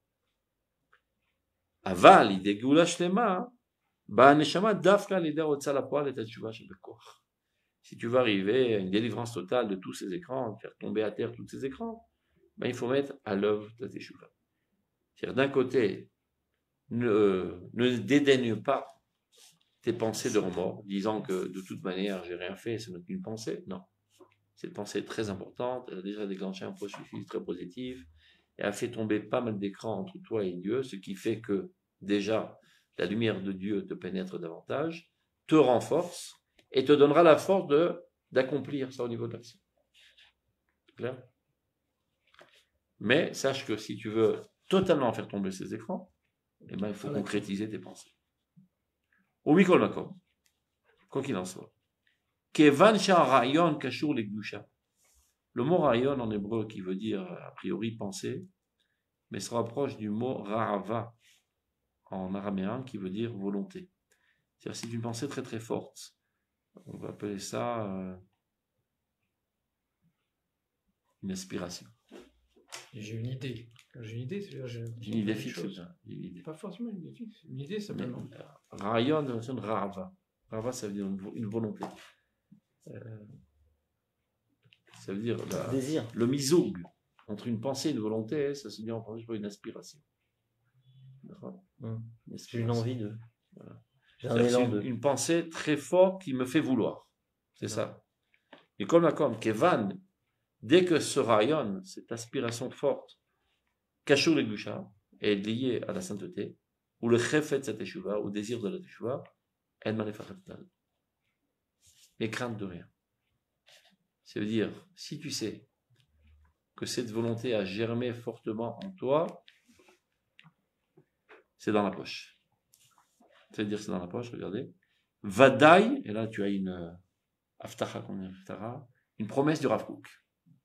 Aval, idée goula shlema, ba neshama dafka l'idée otsa la poil et teshuva chez Bekor. Si tu veux arriver à une délivrance totale de tous ces écrans, faire tomber à terre tous ces écrans, ben, il faut mettre à l'œuvre ta teshuva. C'est-à-dire, d'un côté, ne, ne dédaigne pas tes pensées de remords, disant que de toute manière, j'ai rien fait, ce n'est qu'une pensée. Non. Cette pensée est très importante, elle a déjà déclenché un processus très positif, et a fait tomber pas mal d'écrans entre toi et Dieu, ce qui fait que, déjà, la lumière de Dieu te pénètre davantage, te renforce, et te donnera la force de, d'accomplir ça au niveau de l'action. C'est clair? Mais sache que si tu veux totalement faire tomber ces écrans, eh ben, il faut concrétiser tes pensées. Au mikol makom, quoi qu'il en soit. Kevan rayon kashur legdusha. Le mot rayon en hébreu qui veut dire a priori penser, mais se rapproche du mot ra'ava en araméen qui veut dire volonté. C'est-à-dire c'est une pensée très très forte. On va appeler ça euh, une aspiration.
J'ai une idée. J'ai une idée, c'est-à-dire j'ai
une idée fixe. Une idée.
Pas forcément une idée fixe. Une idée simplement.
Rayon de la notion de rava. Rava, ça veut dire une, une volonté. Euh, ça veut dire la,
désir.
Le misoug entre une pensée et une volonté, ça se dit en français une aspiration.
Hum. J'ai une envie de.
Voilà.
J'ai un
C'est-à-dire que c'est
élan
une,
de.
une pensée très forte qui me fait vouloir. C'est ça. Et comme la comme Kevan, dès que ce rayon, cette aspiration forte, Kashur le Gusha, est liée à la sainteté, ou le Chefet cette Teshuva, au désir de la Teshuva, elle manifeste les craintes de rien. Ça veut dire, si tu sais que cette volonté a germé fortement en toi, c'est dans la poche. C'est-à-dire, c'est dans la poche, regardez. Vadaï, et là tu as une euh, aftacha, une promesse du Rav Kook.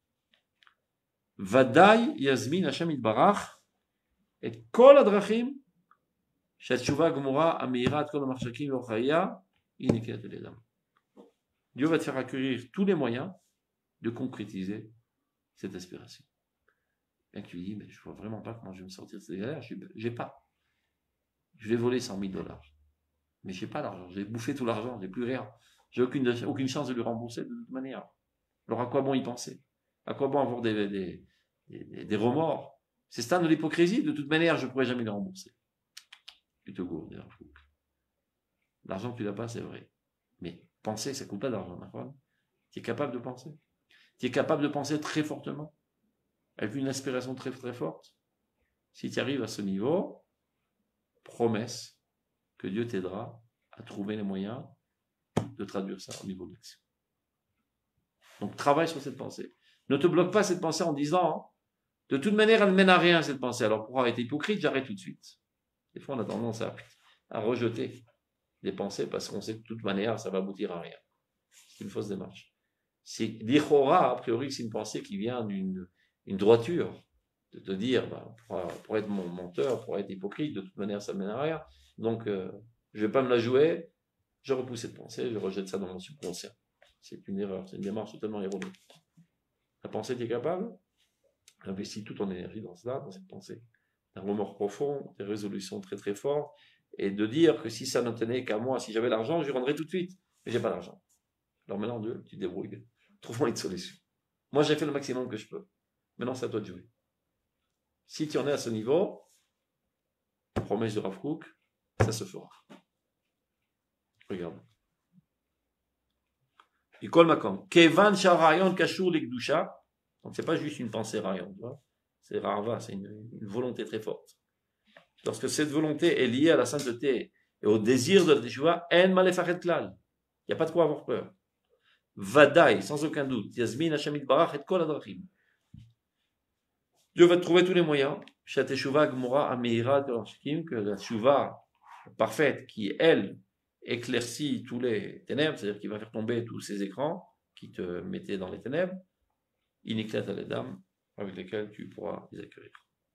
Vadaï yazmin Hashem itbarach et kol adrachim shetchuva gmura ameirat kol amarchakim yochaya inekiat eledam. Dieu va te faire acquérir tous les moyens de concrétiser cette aspiration. Et tu lui dis, mais je vois vraiment pas comment je vais me sortir de cette galère, j'ai pas. Je vais voler cent mille dollars. Mais j'ai pas l'argent, j'ai bouffé tout l'argent, j'ai plus rien. J'ai aucune, aucune chance de lui rembourser de toute manière. Alors à quoi bon y penser? À quoi bon avoir des, des, des, des remords? C'est stade de l'hypocrisie, de toute manière, je ne pourrai jamais les rembourser. Tu te gourdes, l'argent tu l'as pas, c'est vrai. Mais penser, ça coûte pas d'argent, d'accord? Tu es capable de penser. Tu es capable de penser très fortement, avec une aspiration très très forte. Si tu arrives à ce niveau, promesse que Dieu t'aidera à trouver les moyens de traduire ça au niveau de l'action. Donc travaille sur cette pensée. Ne te bloque pas cette pensée en disant, hein, de toute manière, elle ne mène à rien cette pensée. Alors pour arrêter hypocrite, j'arrête tout de suite. Des fois, on a tendance à, à rejeter des pensées parce qu'on sait que de toute manière, ça va aboutir à rien. C'est une fausse démarche. C'est l'Ichora, a priori, c'est une pensée qui vient d'une une droiture, de te dire, bah, pour, pour être mon menteur, pour être hypocrite, de toute manière, ça ne mène à rien. Donc, euh, je ne vais pas me la jouer, je repousse cette pensée, je rejette ça dans mon subconscient. C'est une erreur, c'est une démarche totalement erronée. La pensée, tu es capable, investis toute ton énergie dans cela, dans cette pensée. Un remords profond, des résolutions très très fortes, et de dire que si ça ne tenait qu'à moi, si j'avais l'argent, je lui rendrais tout de suite. Mais j'ai pas l'argent. Alors maintenant, Dieu, tu te débrouilles. Trouve-moi une solution. Moi, j'ai fait le maximum que je peux. Maintenant, c'est à toi de jouer. Si tu en es à ce niveau, promesse de Rav Kook, ça se fera. Regarde. Ikol makom. Kevan sharayon kashur likdusha. Donc, c'est pas juste une pensée rayon, tu vois. C'est rarva, c'est une, une volonté très forte. Lorsque cette volonté est liée à la sainteté et au désir de la teshuva, en malefachet klal. Il n'y a pas de quoi avoir peur. Vadaï, sans aucun doute. Yazmin Hashem itbarach et kol adrachim. Dieu va trouver tous les moyens. Shat teshuva gmura ameira que la teshuva parfaite, qui elle éclaircit tous les ténèbres, c'est-à-dire qui va faire tomber tous ces écrans qui te mettaient dans les ténèbres, iniklat à les dames avec lesquelles tu pourras les accueillir.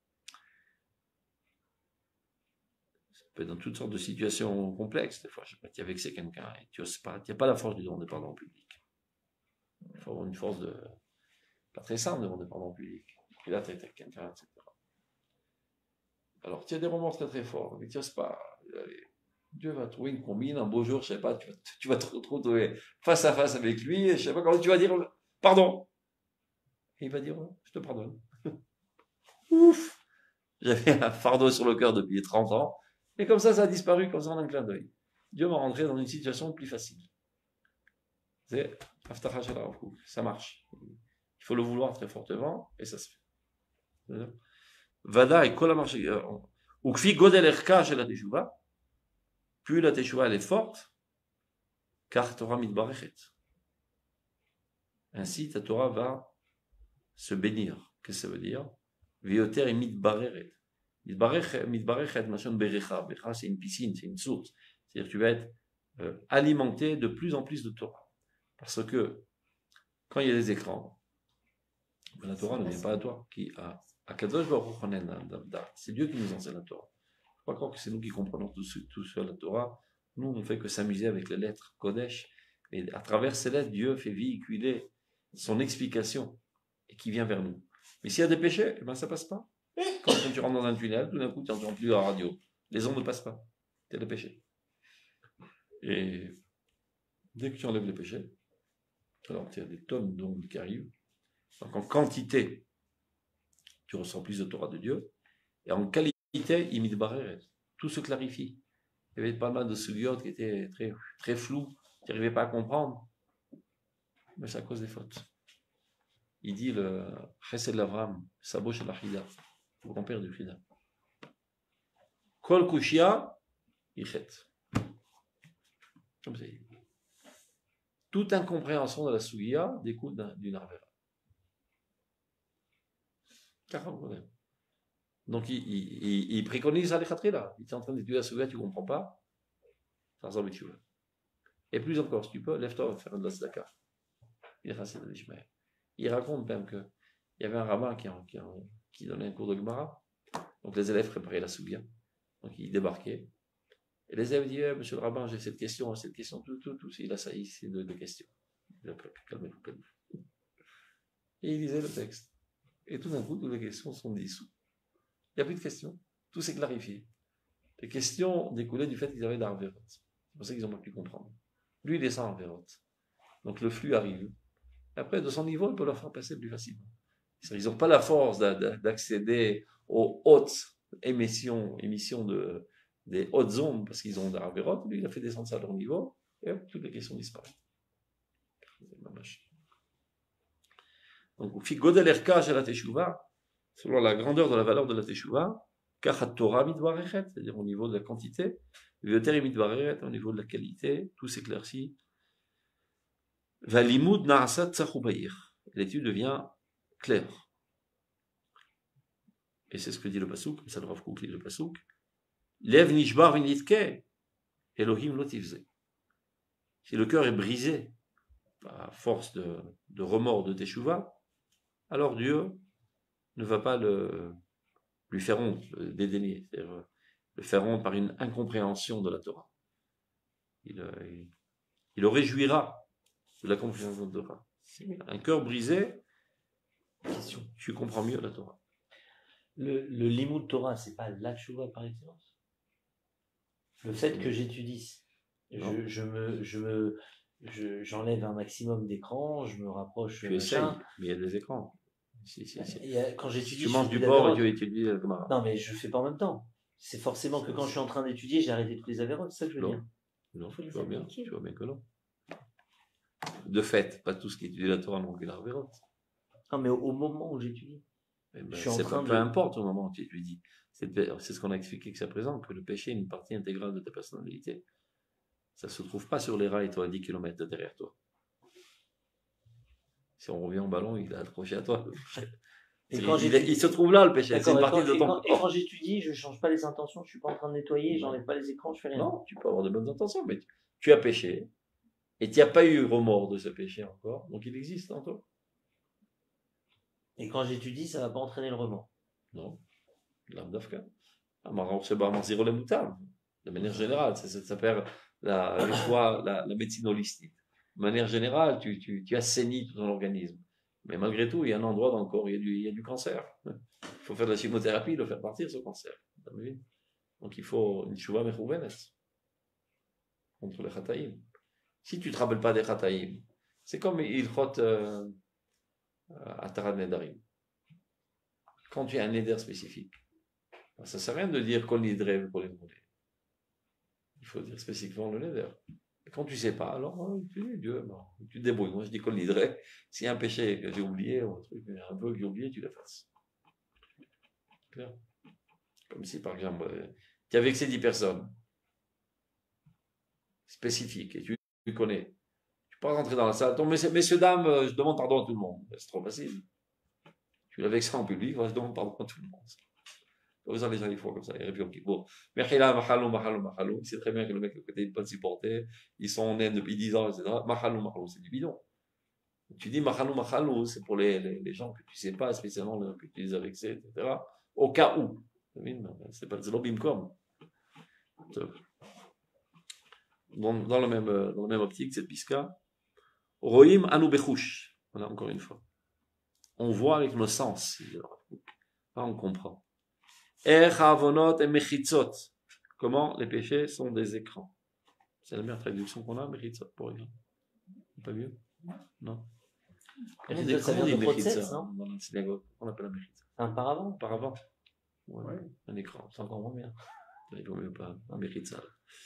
Ça peut être dans toutes sortes de situations complexes, des fois, je sais pas, tu as vexé quelqu'un et tu n'oses pas, tu n'as pas la force de demander pardon en public. Il faut avoir une force de, pas très simple de demander pardon en public. Et là, tu as quelqu'un, et cetera. Alors, tu as des remords très très forts, mais tu n'oses pas. Dieu va trouver une combine, un beau jour, je sais pas, tu vas, tu vas te retrouver face à face avec lui, et je sais pas comment tu vas dire pardon. Et il va dire, je te pardonne. Ouf! J'avais un fardeau sur le cœur depuis trente ans, et comme ça, ça a disparu comme ça en un clin d'œil. Dieu m'a rentré dans une situation plus facile. C'est Aftacha Shel Rav Kook, ça marche. Il faut le vouloir très fortement, et ça se fait. Vada et Kol marche. Ou Kfi Godel Erka Shel la Teshuva, plus la Teshuva elle est forte, car Torah mitbarechet. Ainsi, ta Torah va se bénir. Qu'est-ce que ça veut dire? Vioter et mitbareret. Mitbarechet, machon berecha. Berecha, c'est une piscine, c'est une source. C'est-à-dire que tu vas être euh, alimenté de plus en plus de Torah. Parce que quand il y a des écrans, la Torah ne vient pas à toi. Qui a Akadosh Baruch Hu, c'est Dieu qui nous enseigne la Torah. Je crois encore que c'est nous qui comprenons tout, tout sur la Torah. Nous, on ne fait que s'amuser avec les lettres Kodesh. Et à travers ces lettres, Dieu fait véhiculer son explication et qui vient vers nous. Mais s'il y a des péchés, eh ben, ça ne passe pas. Quand, quand tu rentres dans un tunnel, tout d'un coup, tu n'entends plus la radio. Les ondes ne passent pas. C'est le péché. Et dès que tu enlèves les péchés, alors il y a des tonnes d'ondes qui arrivent. Donc en quantité, tu ressens plus de Torah de Dieu. Et en qualité, imid bareret, tout se clarifie. Il y avait pas mal de sougiotes qui étaient très, très floues, qui n'arrivaient pas à comprendre. Mais c'est à cause des fautes. Il dit le Chesed l'Avram, Sabo shel Achida, le grand-père du Chida. Kol Kushia, Yichet. Comme ça. Toute incompréhension de la Sugia découle d'une Arvera. quarante problèmes. Donc il, il, il, il préconise Alechatria. Il est en train d'étudier la Sugia, tu ne comprends pas. Ça ressemble à tu veux. Et plus encore, si tu peux, lève-toi, va faire de la Zdaka. Il est Chassid d'Ishmael. Il raconte même qu'il y avait un rabbin qui, qui, qui donnait un cours de Gemara. Donc les élèves préparaient la Sugia. Donc il débarquait. Et les élèves disaient, eh, monsieur le rabbin, j'ai cette question, cette question, tout, tout, tout. Il a sailli, c'est deux, deux questions. Il a calmez-vous, calmez-vous. Et il lisait le texte. Et tout d'un coup, toutes les questions sont dissous. Il n'y a plus de questions. Tout s'est clarifié. Les questions découlaient du fait qu'ils avaient d'Arverot. C'est pour ça qu'ils n'ont pas pu comprendre. Lui, il est sans Arverot. Donc le flux arrive. Après, de son niveau, il peut leur faire passer plus facilement. Ils n'ont pas la force d'accéder aux hautes émissions, émissions de, des hautes ondes parce qu'ils ont d'Arverot. Lui, il a fait descendre ça à leur niveau et hop, toutes les questions disparaissent. Donc, Godel Erka chez la Teshuvah, selon la grandeur de la valeur de la Teshuvah, Kachat Torah mitvarechet, c'est-à-dire au niveau de la quantité, Vyoter mitvarechet, au niveau de la qualité, tout s'éclaircit. Valimud na'asat tzachubayir. L'étude devient claire. Et c'est ce que dit le Pasuk, ça le Rav Kook lit le Pasuk. Lev nishbar v'nitke, Elohim lo tivze. Si le cœur est brisé, à force de, de remords de Teshuvah, alors Dieu ne va pas le, lui faire honte, le dédaigner, c'est-à-dire le faire honte par une incompréhension de la Torah. Il, il, il le réjouira de la compréhension de la Torah. Un cœur brisé, tu comprends mieux la Torah.
Le, le Limud Torah, c'est pas la Teshuvah par excellence. Le fait que j'étudie, je, je me, je me, je, j'enlève un maximum d'écran, je me rapproche.
Tu essayes, mais il y a des écrans. Si, si, si.
Il y a, quand j'étudie,
tu manges du porc et tu étudies le Gemara.
Non, mais je fais pas en même temps. C'est forcément que quand je suis en train d'étudier, j'ai arrêté tous les avérotes, c'est ça que je veux
non.
dire.
Non, tu vois bien, tu vois bien que non. De fait, pas tout ce qui étudie la Torah non plus l'avérote.
Non, mais au, au moment où j'étudie.
Eh ben, c'est pas, de... peu importe au moment où tu étudies. C'est, c'est ce qu'on a expliqué que c'est présent, que le péché est une partie intégrale de ta personnalité. Ça ne se trouve pas sur les rails, toi, à dix kilomètres de derrière toi. Si on revient en ballon, il est accroché à toi. Et quand il, il se trouve là, le péché. C'est une partie de ton corps.
Et quand j'étudie, je ne change pas les intentions, je ne suis pas en train de nettoyer, j'enlève pas les écrans, je fais rien.
Non, tu peux avoir de bonnes intentions, mais tu, tu as péché. Et tu n'as pas eu remords de ce péché encore. Donc il existe en toi.
Et quand j'étudie, ça ne va pas entraîner le remords.
Non. L'âme d'Afka. De manière générale, ça s'appelle la, la, la, la médecine holistique. De manière générale, tu, tu, tu assainis tout ton organisme. Mais malgré tout, il y a un endroit dans le corps où il y a du, il y a du cancer. Il faut faire de la chimiothérapie, le faire partir, ce cancer. Donc il faut une chouva mechouvenet contre les chataïm. Si tu ne te rappelles pas des chataïm, c'est comme il chot euh, à Tarad Nedarim. Quand tu as un neder spécifique, ça ne sert à rien de dire kol nidre pour les moulés. Il faut dire spécifiquement le neder. Et quand tu ne sais pas, alors tu dis Dieu, non, tu te débrouilles. Moi je dis kol nidre. S'il y a un péché que j'ai oublié, ou un truc, un peu que j'ai oublié, tu l'effaces. Clair. Comme si par exemple, tu es avec ces dix personnes spécifiques et tu, tu connais. Tu peux pas rentrer dans la salle. Donc, messieurs, messieurs, dames, je demande pardon à tout le monde. C'est trop facile. Tu l'as avec ça en public, je demande pardon à tout le monde. Vous savez, les gens, ils font comme ça. Et puis, ok, bon. Mais là, mahalou, mahalou, mahalou. C'est très bien que le mec, le côté, il peut pas supporter. Ils sont en Inde depuis dix ans, et cetera. Mahalou, mahalou, c'est du bidon. Tu dis mahalou, mahalou, c'est pour les, les, les gens que tu sais pas, spécialement que tu les as vexés, et cetera. Au cas où. C'est pas le zlobimkom. Dans, dans, le même, dans la même optique, cette piska. Rohim anu bechouch. Voilà, encore une fois. On voit avec nos sens. Là, on comprend. Comment les péchés sont des écrans. C'est la meilleure traduction qu'on a, mechitzot, pour exemple. Pas mieux? Non.
Comment on dit mechitza
dans la synagogue? On appelle la mechitza.
Un paravent?
Un paravent. Ouais.
Ouais.
Un écran.
C'est encore moins bien.
Il vaut mieux pas, un Mechitzal.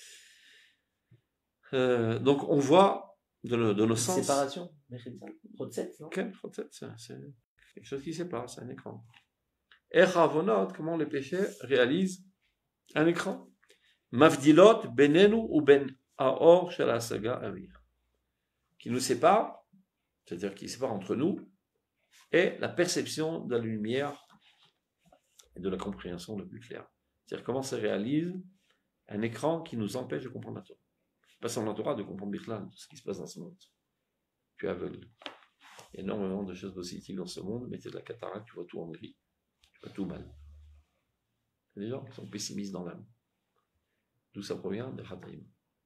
Euh, donc, on voit de, le, de nos sens.
Séparation, Mechitzal. Rotzet, non?
Quel Rotzet, c'est quelque chose qui sépare, c'est un écran. Ech Avonot, comment les péchés réalisent un écran. Mavdilot benenu ou ben aor shel hasaga avir. Qui nous sépare, c'est-à-dire qui sépare entre nous et la perception de la lumière et de la compréhension le plus claire. C'est-à-dire comment se réalise un écran qui nous empêche de comprendre la Torah. Pas seulement la Torah, de comprendre Bichlal, tout ce qui se passe dans ce monde. Tu es aveugle. Il y a énormément de choses positives dans ce monde, mais tu as de la cataracte, tu vois tout en gris. Tu vois tout mal. Il y a des gens qui sont pessimistes dans l'âme. D'où ça provient? Des Hataïm.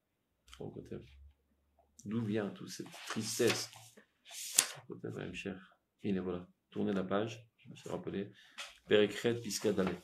D'où vient toute cette tristesse? Et voilà. Tournez la page, je me suis rappelé. Pérécrète, Pisca Dalet.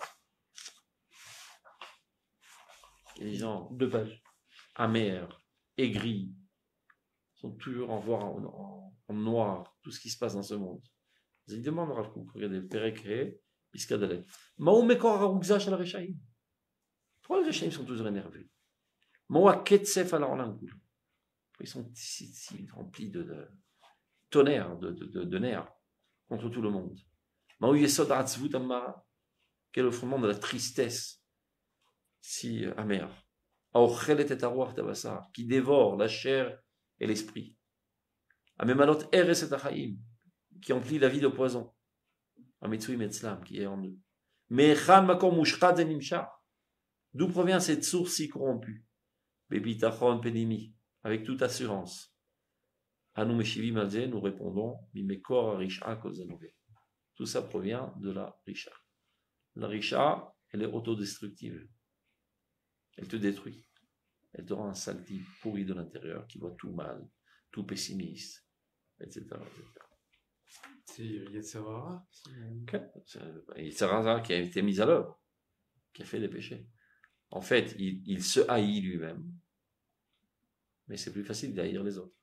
Les gens,
Deux pages.
amers, aigris, sont toujours en voir en, en, en noir tout ce qui se passe dans ce monde. Ils demandent à Rav Kook, regardez, Pérécrète, Pisca Dalet. Maou Mekor Haroukzach al Rechaim. Pourquoi les Rechaim sont toujours énervés? Maou Ketsef al Orlangul. Ils sont si, si remplis de, de tonnerre, de, de, de, de nerfs contre tout le monde. Maou Yesod Atzvut Amma. Quel est le fondement de la tristesse si amère? Aochelet et Aruach Tabasa, qui dévore la chair et l'esprit. Amemalot Eres et Achaim, qui emplit la vie de poison. Ametsui Metzlam, qui est en eux. Mechan Makom Mushchad Zenimshar. D'où provient cette source si corrompue? Bebitachon Penimi, avec toute assurance. Anu Meshivim Alze, nous répondons, Mimekor Risha Kozanove. Tout ça provient de la Risha. La Risha, elle est autodestructive. Elle te détruit. Elle te rend un sale type pourri de l'intérieur, qui voit tout mal, tout pessimiste, et cetera et cetera.
C'est Yetzirah.
Okay. C'est Yetzirah qui a été mis à l'œuvre, qui a fait des péchés. En fait, il, il se haït lui-même, mais c'est plus facile d'haïr les autres.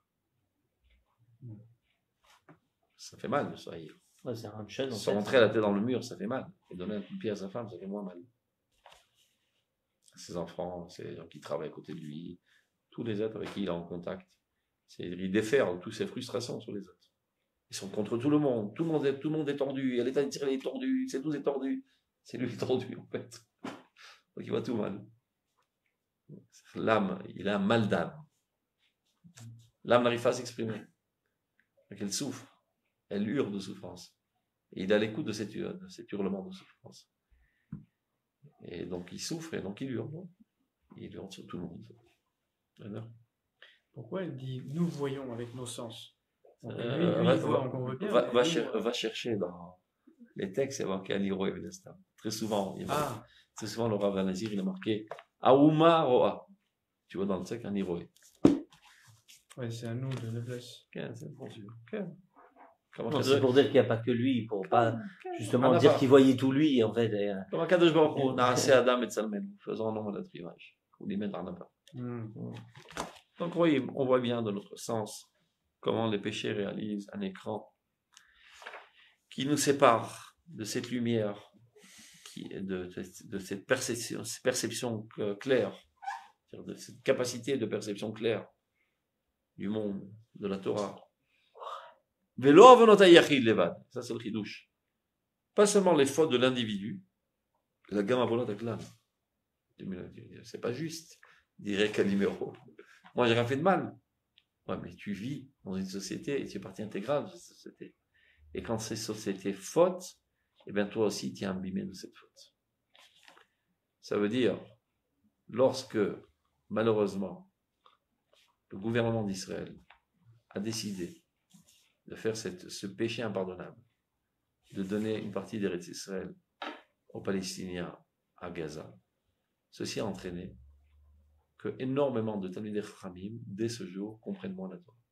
Ça fait mal de se haïr.
Ouais, c'est un chaîne,
se rentrer la tête dans le mur, ça fait mal. Et donner un coup de pied à sa femme, ça fait moins mal. Ses enfants, ses gens qui travaillent à côté de lui, tous les êtres avec qui il est en contact, il déferle toutes ses frustrations sur les autres. Ils sont contre tout le monde, tout le monde est, tout le monde est tordu, l'état de tirer est tordu, c'est tous est tordu, c'est lui tordu en fait. Donc il voit tout mal. L'âme, il a un mal d'âme. L'âme n'arrive pas à s'exprimer. Donc elle souffre, elle hurle de souffrance. Et il est à l'écoute de cet, de cet hurlement de souffrance. Et donc il souffre et donc il hurle. Il hurle sur tout le monde. Alors,
pourquoi il dit nous voyons avec nos sens? Donc, lui,
euh,
lui,
va,
il voit,
va,
on voit bien,
va, va,
nous,
cher,
euh...
va chercher dans les textes, il y a marqué Aliro et Vedesta. Très souvent, il y a marqué,
ah.
très souvent le Rav Nazir, il a marqué Aouma Roa. Tu vois dans le texte un Iroé.
Ouais, c'est un nous de noblesse.
Okay, c'est bon, okay.
Non, c'est pour dire qu'il n'y a pas que lui, pour pas justement
ah,
dire qu'il voyait tout lui, en fait. Et...
Comme un Kadosh Baruch Hu, on a assez Adam et Tsalmen, faisant un nombre de notre image, ou les mettre en appart.
Mm.
Donc oui, on voit bien de notre sens comment les péchés réalisent un écran qui nous sépare de cette lumière, qui, de, de, de cette perception, cette perception claire, de cette capacité de perception claire du monde, de la Torah. Ça c'est le chidouche. Pas seulement les fautes de l'individu, la gamme volante avec l'âme. C'est pas juste, dirait Calimero. Moi j'ai rien fait de mal. Ouais, mais tu vis dans une société et tu es partie intégrale de cette société. Et quand cette société faute, eh bien toi aussi tu es imbibé de cette faute. Ça veut dire, lorsque, malheureusement, le gouvernement d'Israël a décidé de faire cette, ce péché impardonnable, de donner une partie d'Eretz Israël aux Palestiniens à Gaza, ceci a entraîné que énormément de Talmidei Chachamim, dès ce jour, comprennent moins la Torah.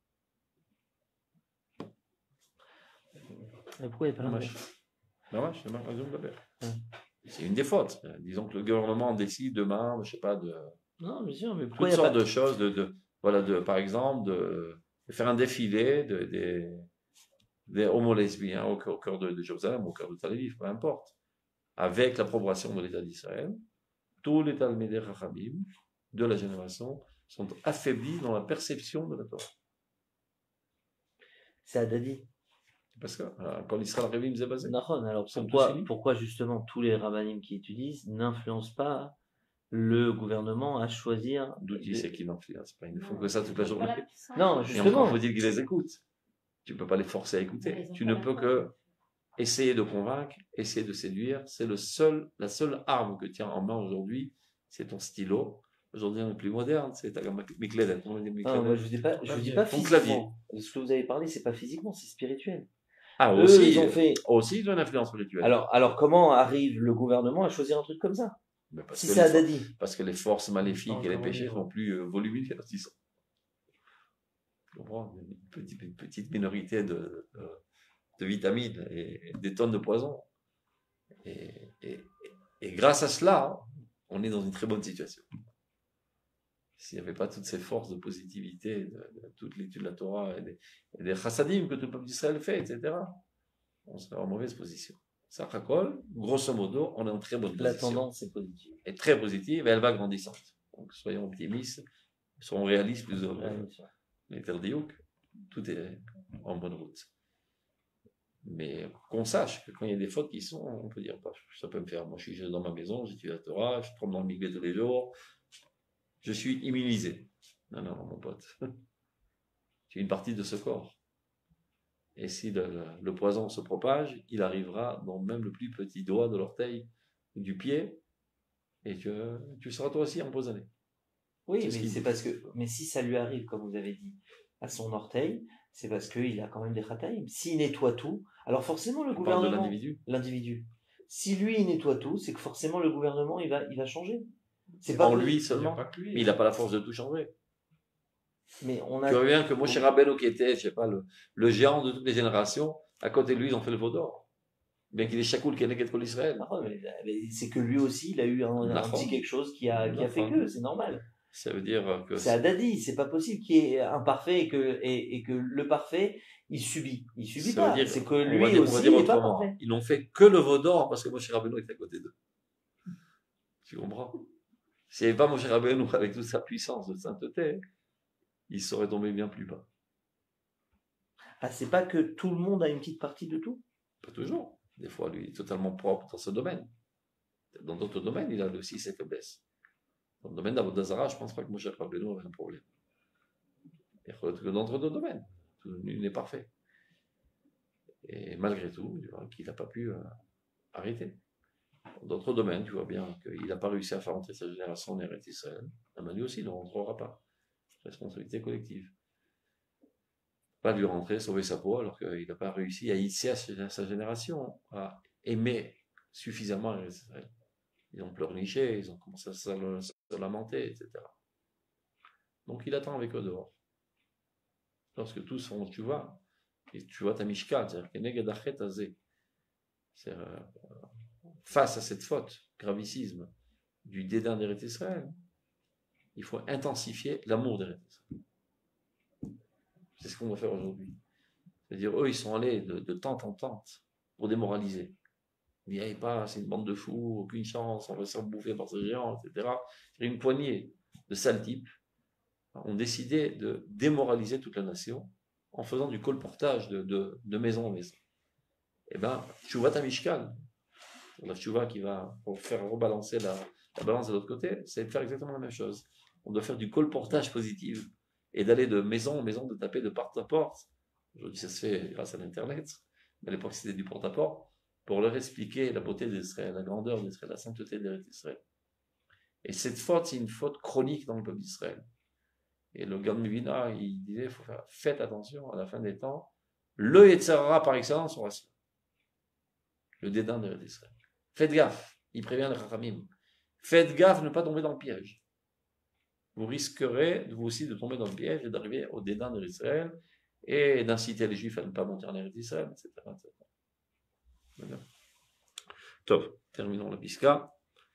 Mais pourquoi il n'y a pas
de... C'est une des fautes. Disons que le gouvernement décide demain, je sais pas, de...
Non, bien sûr, mais
toutes sortes de choses, de, de, voilà, de, par exemple, de, de faire un défilé de, de, des homo-lesbiens au, au cœur de, de Jérusalem, au cœur de Tel Aviv, peu importe, avec l'approbation de l'État d'Israël. tous les Talmidei Chachamim de la génération sont affaiblis dans la perception de la Torah.
C'est Haddadi.
Parce que euh, quand l'Israël Revim s'est basé,
Nahon, alors
Sont
pourquoi,
tous unis.
pourquoi justement tous les rabbinim qui étudient n'influencent pas le gouvernement à choisir
d'où tu
de-
sais qu'ils n'influencent pas, ils ne font que ça toute la journée.
Voilà, puissance.
Non,
Et encore,
justement.
faut dire qu'ils les écoutent. Tu ne peux pas les forcer à
Ouais,
écouter.
ils ont
Tu
pas
ne
la
peux
force.
que essayer de convaincre, essayer de séduire. C'est le seul, la seule arme que tu as en main aujourd'hui, c'est ton stylo. Aujourd'hui, on est plus moderne, c'est ta gamme Mikledet. On dit
Non,
Mikledet.
moi, je vous dis pas, je vous dis pas
Ton
physiquement. Ce que vous avez parlé, c'est pas physiquement, c'est spirituel.
Ah,
Eux,
aussi,
ils ont fait.
aussi, ils ont une influence spirituelle.
Alors, alors comment arrive le gouvernement à choisir un truc comme ça?
Mais parce
Si
que
c'est
les for-
Haddadi.
Parce que les forces maléfiques
Pas
et les
encore
péchés
libre.
sont plus euh, volumineux. Ils sont- Tu comprends? Une petite, une petite minorité de, de, de vitamines et des tonnes de poison. Et, et, et grâce à cela, on est dans une très bonne situation. S'il n'y avait pas toutes ces forces de positivité, de, de toute l'étude de la Torah et des, et des chassadim que tout le peuple d'Israël fait, et cetera, on serait en mauvaise position. Ça racole, grosso modo, on est en très bonne
La
position.
tendance est positive.
Est très positive et elle va grandissante. Donc soyons optimistes, soyons réalistes plus
Ouais,
euh,
bien sûr.
les terres d'Iouk, tout est en bonne route. Mais qu'on sache que quand il y a des fautes qui sont, on peut dire, bah, ça peut me faire. Moi, je suis juste dans ma maison, j'étudie la Torah, je trempe dans le mikvé tous les jours, je suis immunisé. Non, non, mon pote. Tu es une partie de ce corps. Et si le, le- le poison se propage, il arrivera dans même le plus petit doigt de l'orteil ou du pied, et que tu seras toi aussi empoisonné.
Oui,
C'est ce
mais
qu'il
c'est
dit.
parce que, mais si ça lui arrive, comme vous avez dit, à son orteil, c'est parce qu'il a quand même des khataïm. S'il nettoie tout, alors forcément le
On parle de
gouvernement,
l'individu.
l'individu, si lui il nettoie tout, c'est que forcément le gouvernement il va, il va changer. C'est pas
En
que-
lui
Il n'y a
seulement.
pas que lui.
Mais il n'a pas la force de tout changer.
Mais on
Tu
a,
vois bien que Moshe Rabbeinu, qui était, je sais pas, le, le géant de toutes les générations, à côté de lui, ils ont fait le veau d'or. Bien qu'il est chakoul, Keneged Kol Israël.
Ah, mais- mais c'est que lui aussi il a eu un, un
D'accord.
petit quelque chose qui a, qui a fait
D'accord.
que, c'est normal.
Ça veut dire que
C'est Haddadi, c'est pas possible qu'il y ait un parfait et que, et, et que le parfait il subit. Il subit
ça veut
pas.
dire-
C'est que
on va
lui
dire- on va
aussi
dire
il est pas
autrement.
parfait.
Ils n'ont fait que le veau d'or parce que Moshe Rabbeinu était à côté d'eux. Tu comprends? S'il n'y avait pas Moshe Rabbeinu avec toute sa puissance de sainteté, il serait tombé bien plus bas.
Ah, c'est pas que tout le monde a une petite partie de tout.
Pas toujours. Des fois, lui, il est totalement propre dans ce domaine. Dans d'autres domaines, il a aussi ses faiblesses. Dans le domaine d'Avodazara, je ne pense pas que Moshe Rabbeinu avait un problème. Et que dans d'autres domaines, tout nul n'est parfait. Et malgré tout, tu vois, qu'il n'a pas pu euh, arrêter. Dans d'autres domaines, tu vois bien qu'il n'a pas réussi à faire rentrer sa génération en Eretz Israël. Lui aussi, il ne rentrera pas. Responsabilité collective. Pas lui rentrer, sauver sa peau, alors qu'il n'a pas réussi à initier à sa génération à aimer suffisamment Eretz Israël. Ils ont pleurniché, ils ont commencé à se, se lamenter, et cetera. Donc il attend avec eux dehors. Lorsque tous font, tu vois, et tu vois ta mishkat, c'est-à-dire c'est euh, face à cette faute, gravicisme, du dédain d'Eretz Israël, il faut intensifier l'amour d'Eretz Israël. C'est ce qu'on va faire aujourd'hui. C'est-à-dire, eux, ils sont allés de, de tente en tente pour démoraliser. N'y allez pas, c'est une bande de fous, aucune chance, on va se faire bouffer par ces géants, et cetera. Et une poignée de sales types ont décidé de démoraliser toute la nation en faisant du colportage de, de, de maison en maison. Eh bien, tu vois ta Mishkan, la Tchouva qui va pour faire rebalancer la, la balance de l'autre côté, c'est de faire exactement la même chose. On doit faire du colportage positif et d'aller de maison en maison, de taper de porte à porte. Aujourd'hui, ça se fait grâce à l'Internet, mais à l'époque, c'était du porte-à-porte, pour leur expliquer la beauté d'Israël, la grandeur d'Israël, la sainteté d'Israël. Et cette faute, c'est une faute chronique dans le peuple d'Israël. Et le Gad Mivina, il disait, il faut faire, faites attention, à la fin des temps, le Yetzirah par excellence sera ça. Le dédain d'Israël. Faites gaffe, il prévient les Chachamim. Faites gaffe de ne pas tomber dans le piège. Vous risquerez, vous aussi, de tomber dans le piège et d'arriver au dédain d'Israël et d'inciter les Juifs à ne pas monter en Eretz Israël, et cetera, et cetera. D'accord. Top, terminons la Piska.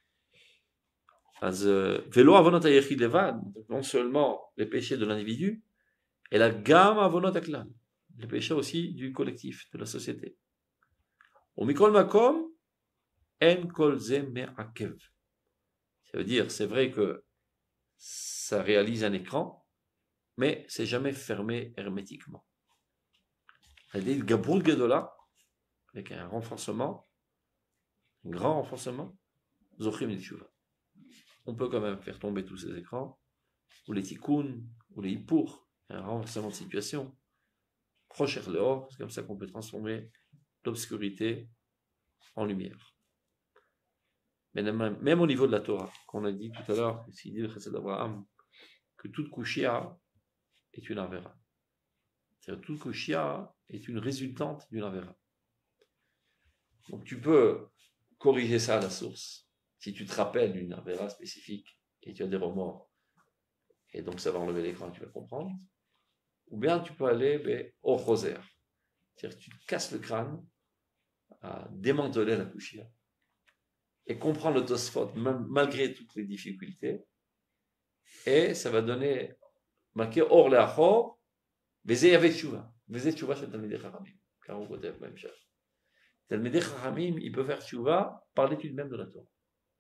Vélo avonot ayechid levad, non seulement les péchés de l'individu, et la gamme avonot aklal, les péchés aussi du collectif, de la société. Au mikol makom, en kol ze me'akev. Ça veut dire, c'est vrai que ça réalise un écran, mais c'est jamais fermé hermétiquement. C'est-à-dire, le Gabrut Gedola, avec un renforcement, un grand renforcement, Zochim et Tshuva. On peut quand même faire tomber tous ces écrans, ou les tikkuns, ou les hippours, un renversement de situation. Procher l'or, c'est comme ça qu'on peut transformer l'obscurité en lumière. Mais même, même au niveau de la Torah, qu'on a dit tout à l'heure, ce qu'il dit le Chesed d'Abraham, que toute kushia est une avera. C'est-à-dire toute kushia est une résultante d'une avera. Donc tu peux corriger ça à la source. Si tu te rappelles d'une avera spécifique et tu as des remords, et donc ça va enlever l'écran, tu vas comprendre. Ou bien tu peux aller ben, au roser. C'est-à-dire que tu te casses le crâne à démanteler la kushia et comprendre le Tosfot malgré toutes les difficultés. Et ça va donner marqué or le'achor veze yavet tshuva. Veze tshuva c'est Talmidei Chachamim. Car on côté même chose. Talmidei Chachamim, il peut faire tshuva par l'étude même de la Torah.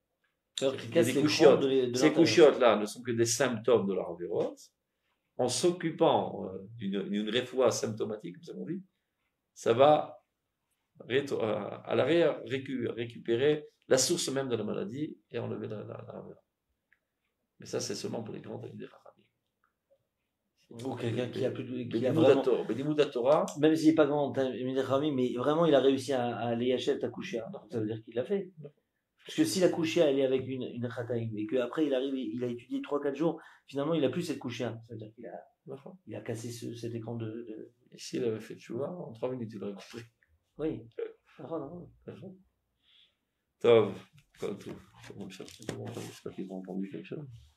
Ces couchiottes-là ne sont que des symptômes de leur environnement. En s'occupant euh, d'une, d'une réfoua symptomatique, comme ça on dit, ça va réto- euh, à l'arrière récu- récupérer la source même de la maladie et enlever la, la, la, la. Mais ça, c'est seulement pour les grands Talmidei Chachamim.
Ou quelqu'un qui a plus de, qui a
Benimoud
vraiment,
HaTorah, Benimoud HaTorah,
même s'il n'est pas grand Talmidei Chachamim, mais vraiment il a réussi à, à aller acheter ta kushia. Ça veut dire qu'il l'a fait. Parce que si la kushia elle est avec une, une chataïm et qu'après il arrive, il a étudié trois quatre jours, finalement il a plus cette kushia. Ça veut dire qu'il a, il a cassé ce, cet écran de, de...
et s'il avait fait tchouva, en trois minutes, il l'aurait compris.
Oui. Ah, non, non.
Tov, comme tout. J'espère qu'ils ont entendu quelque chose.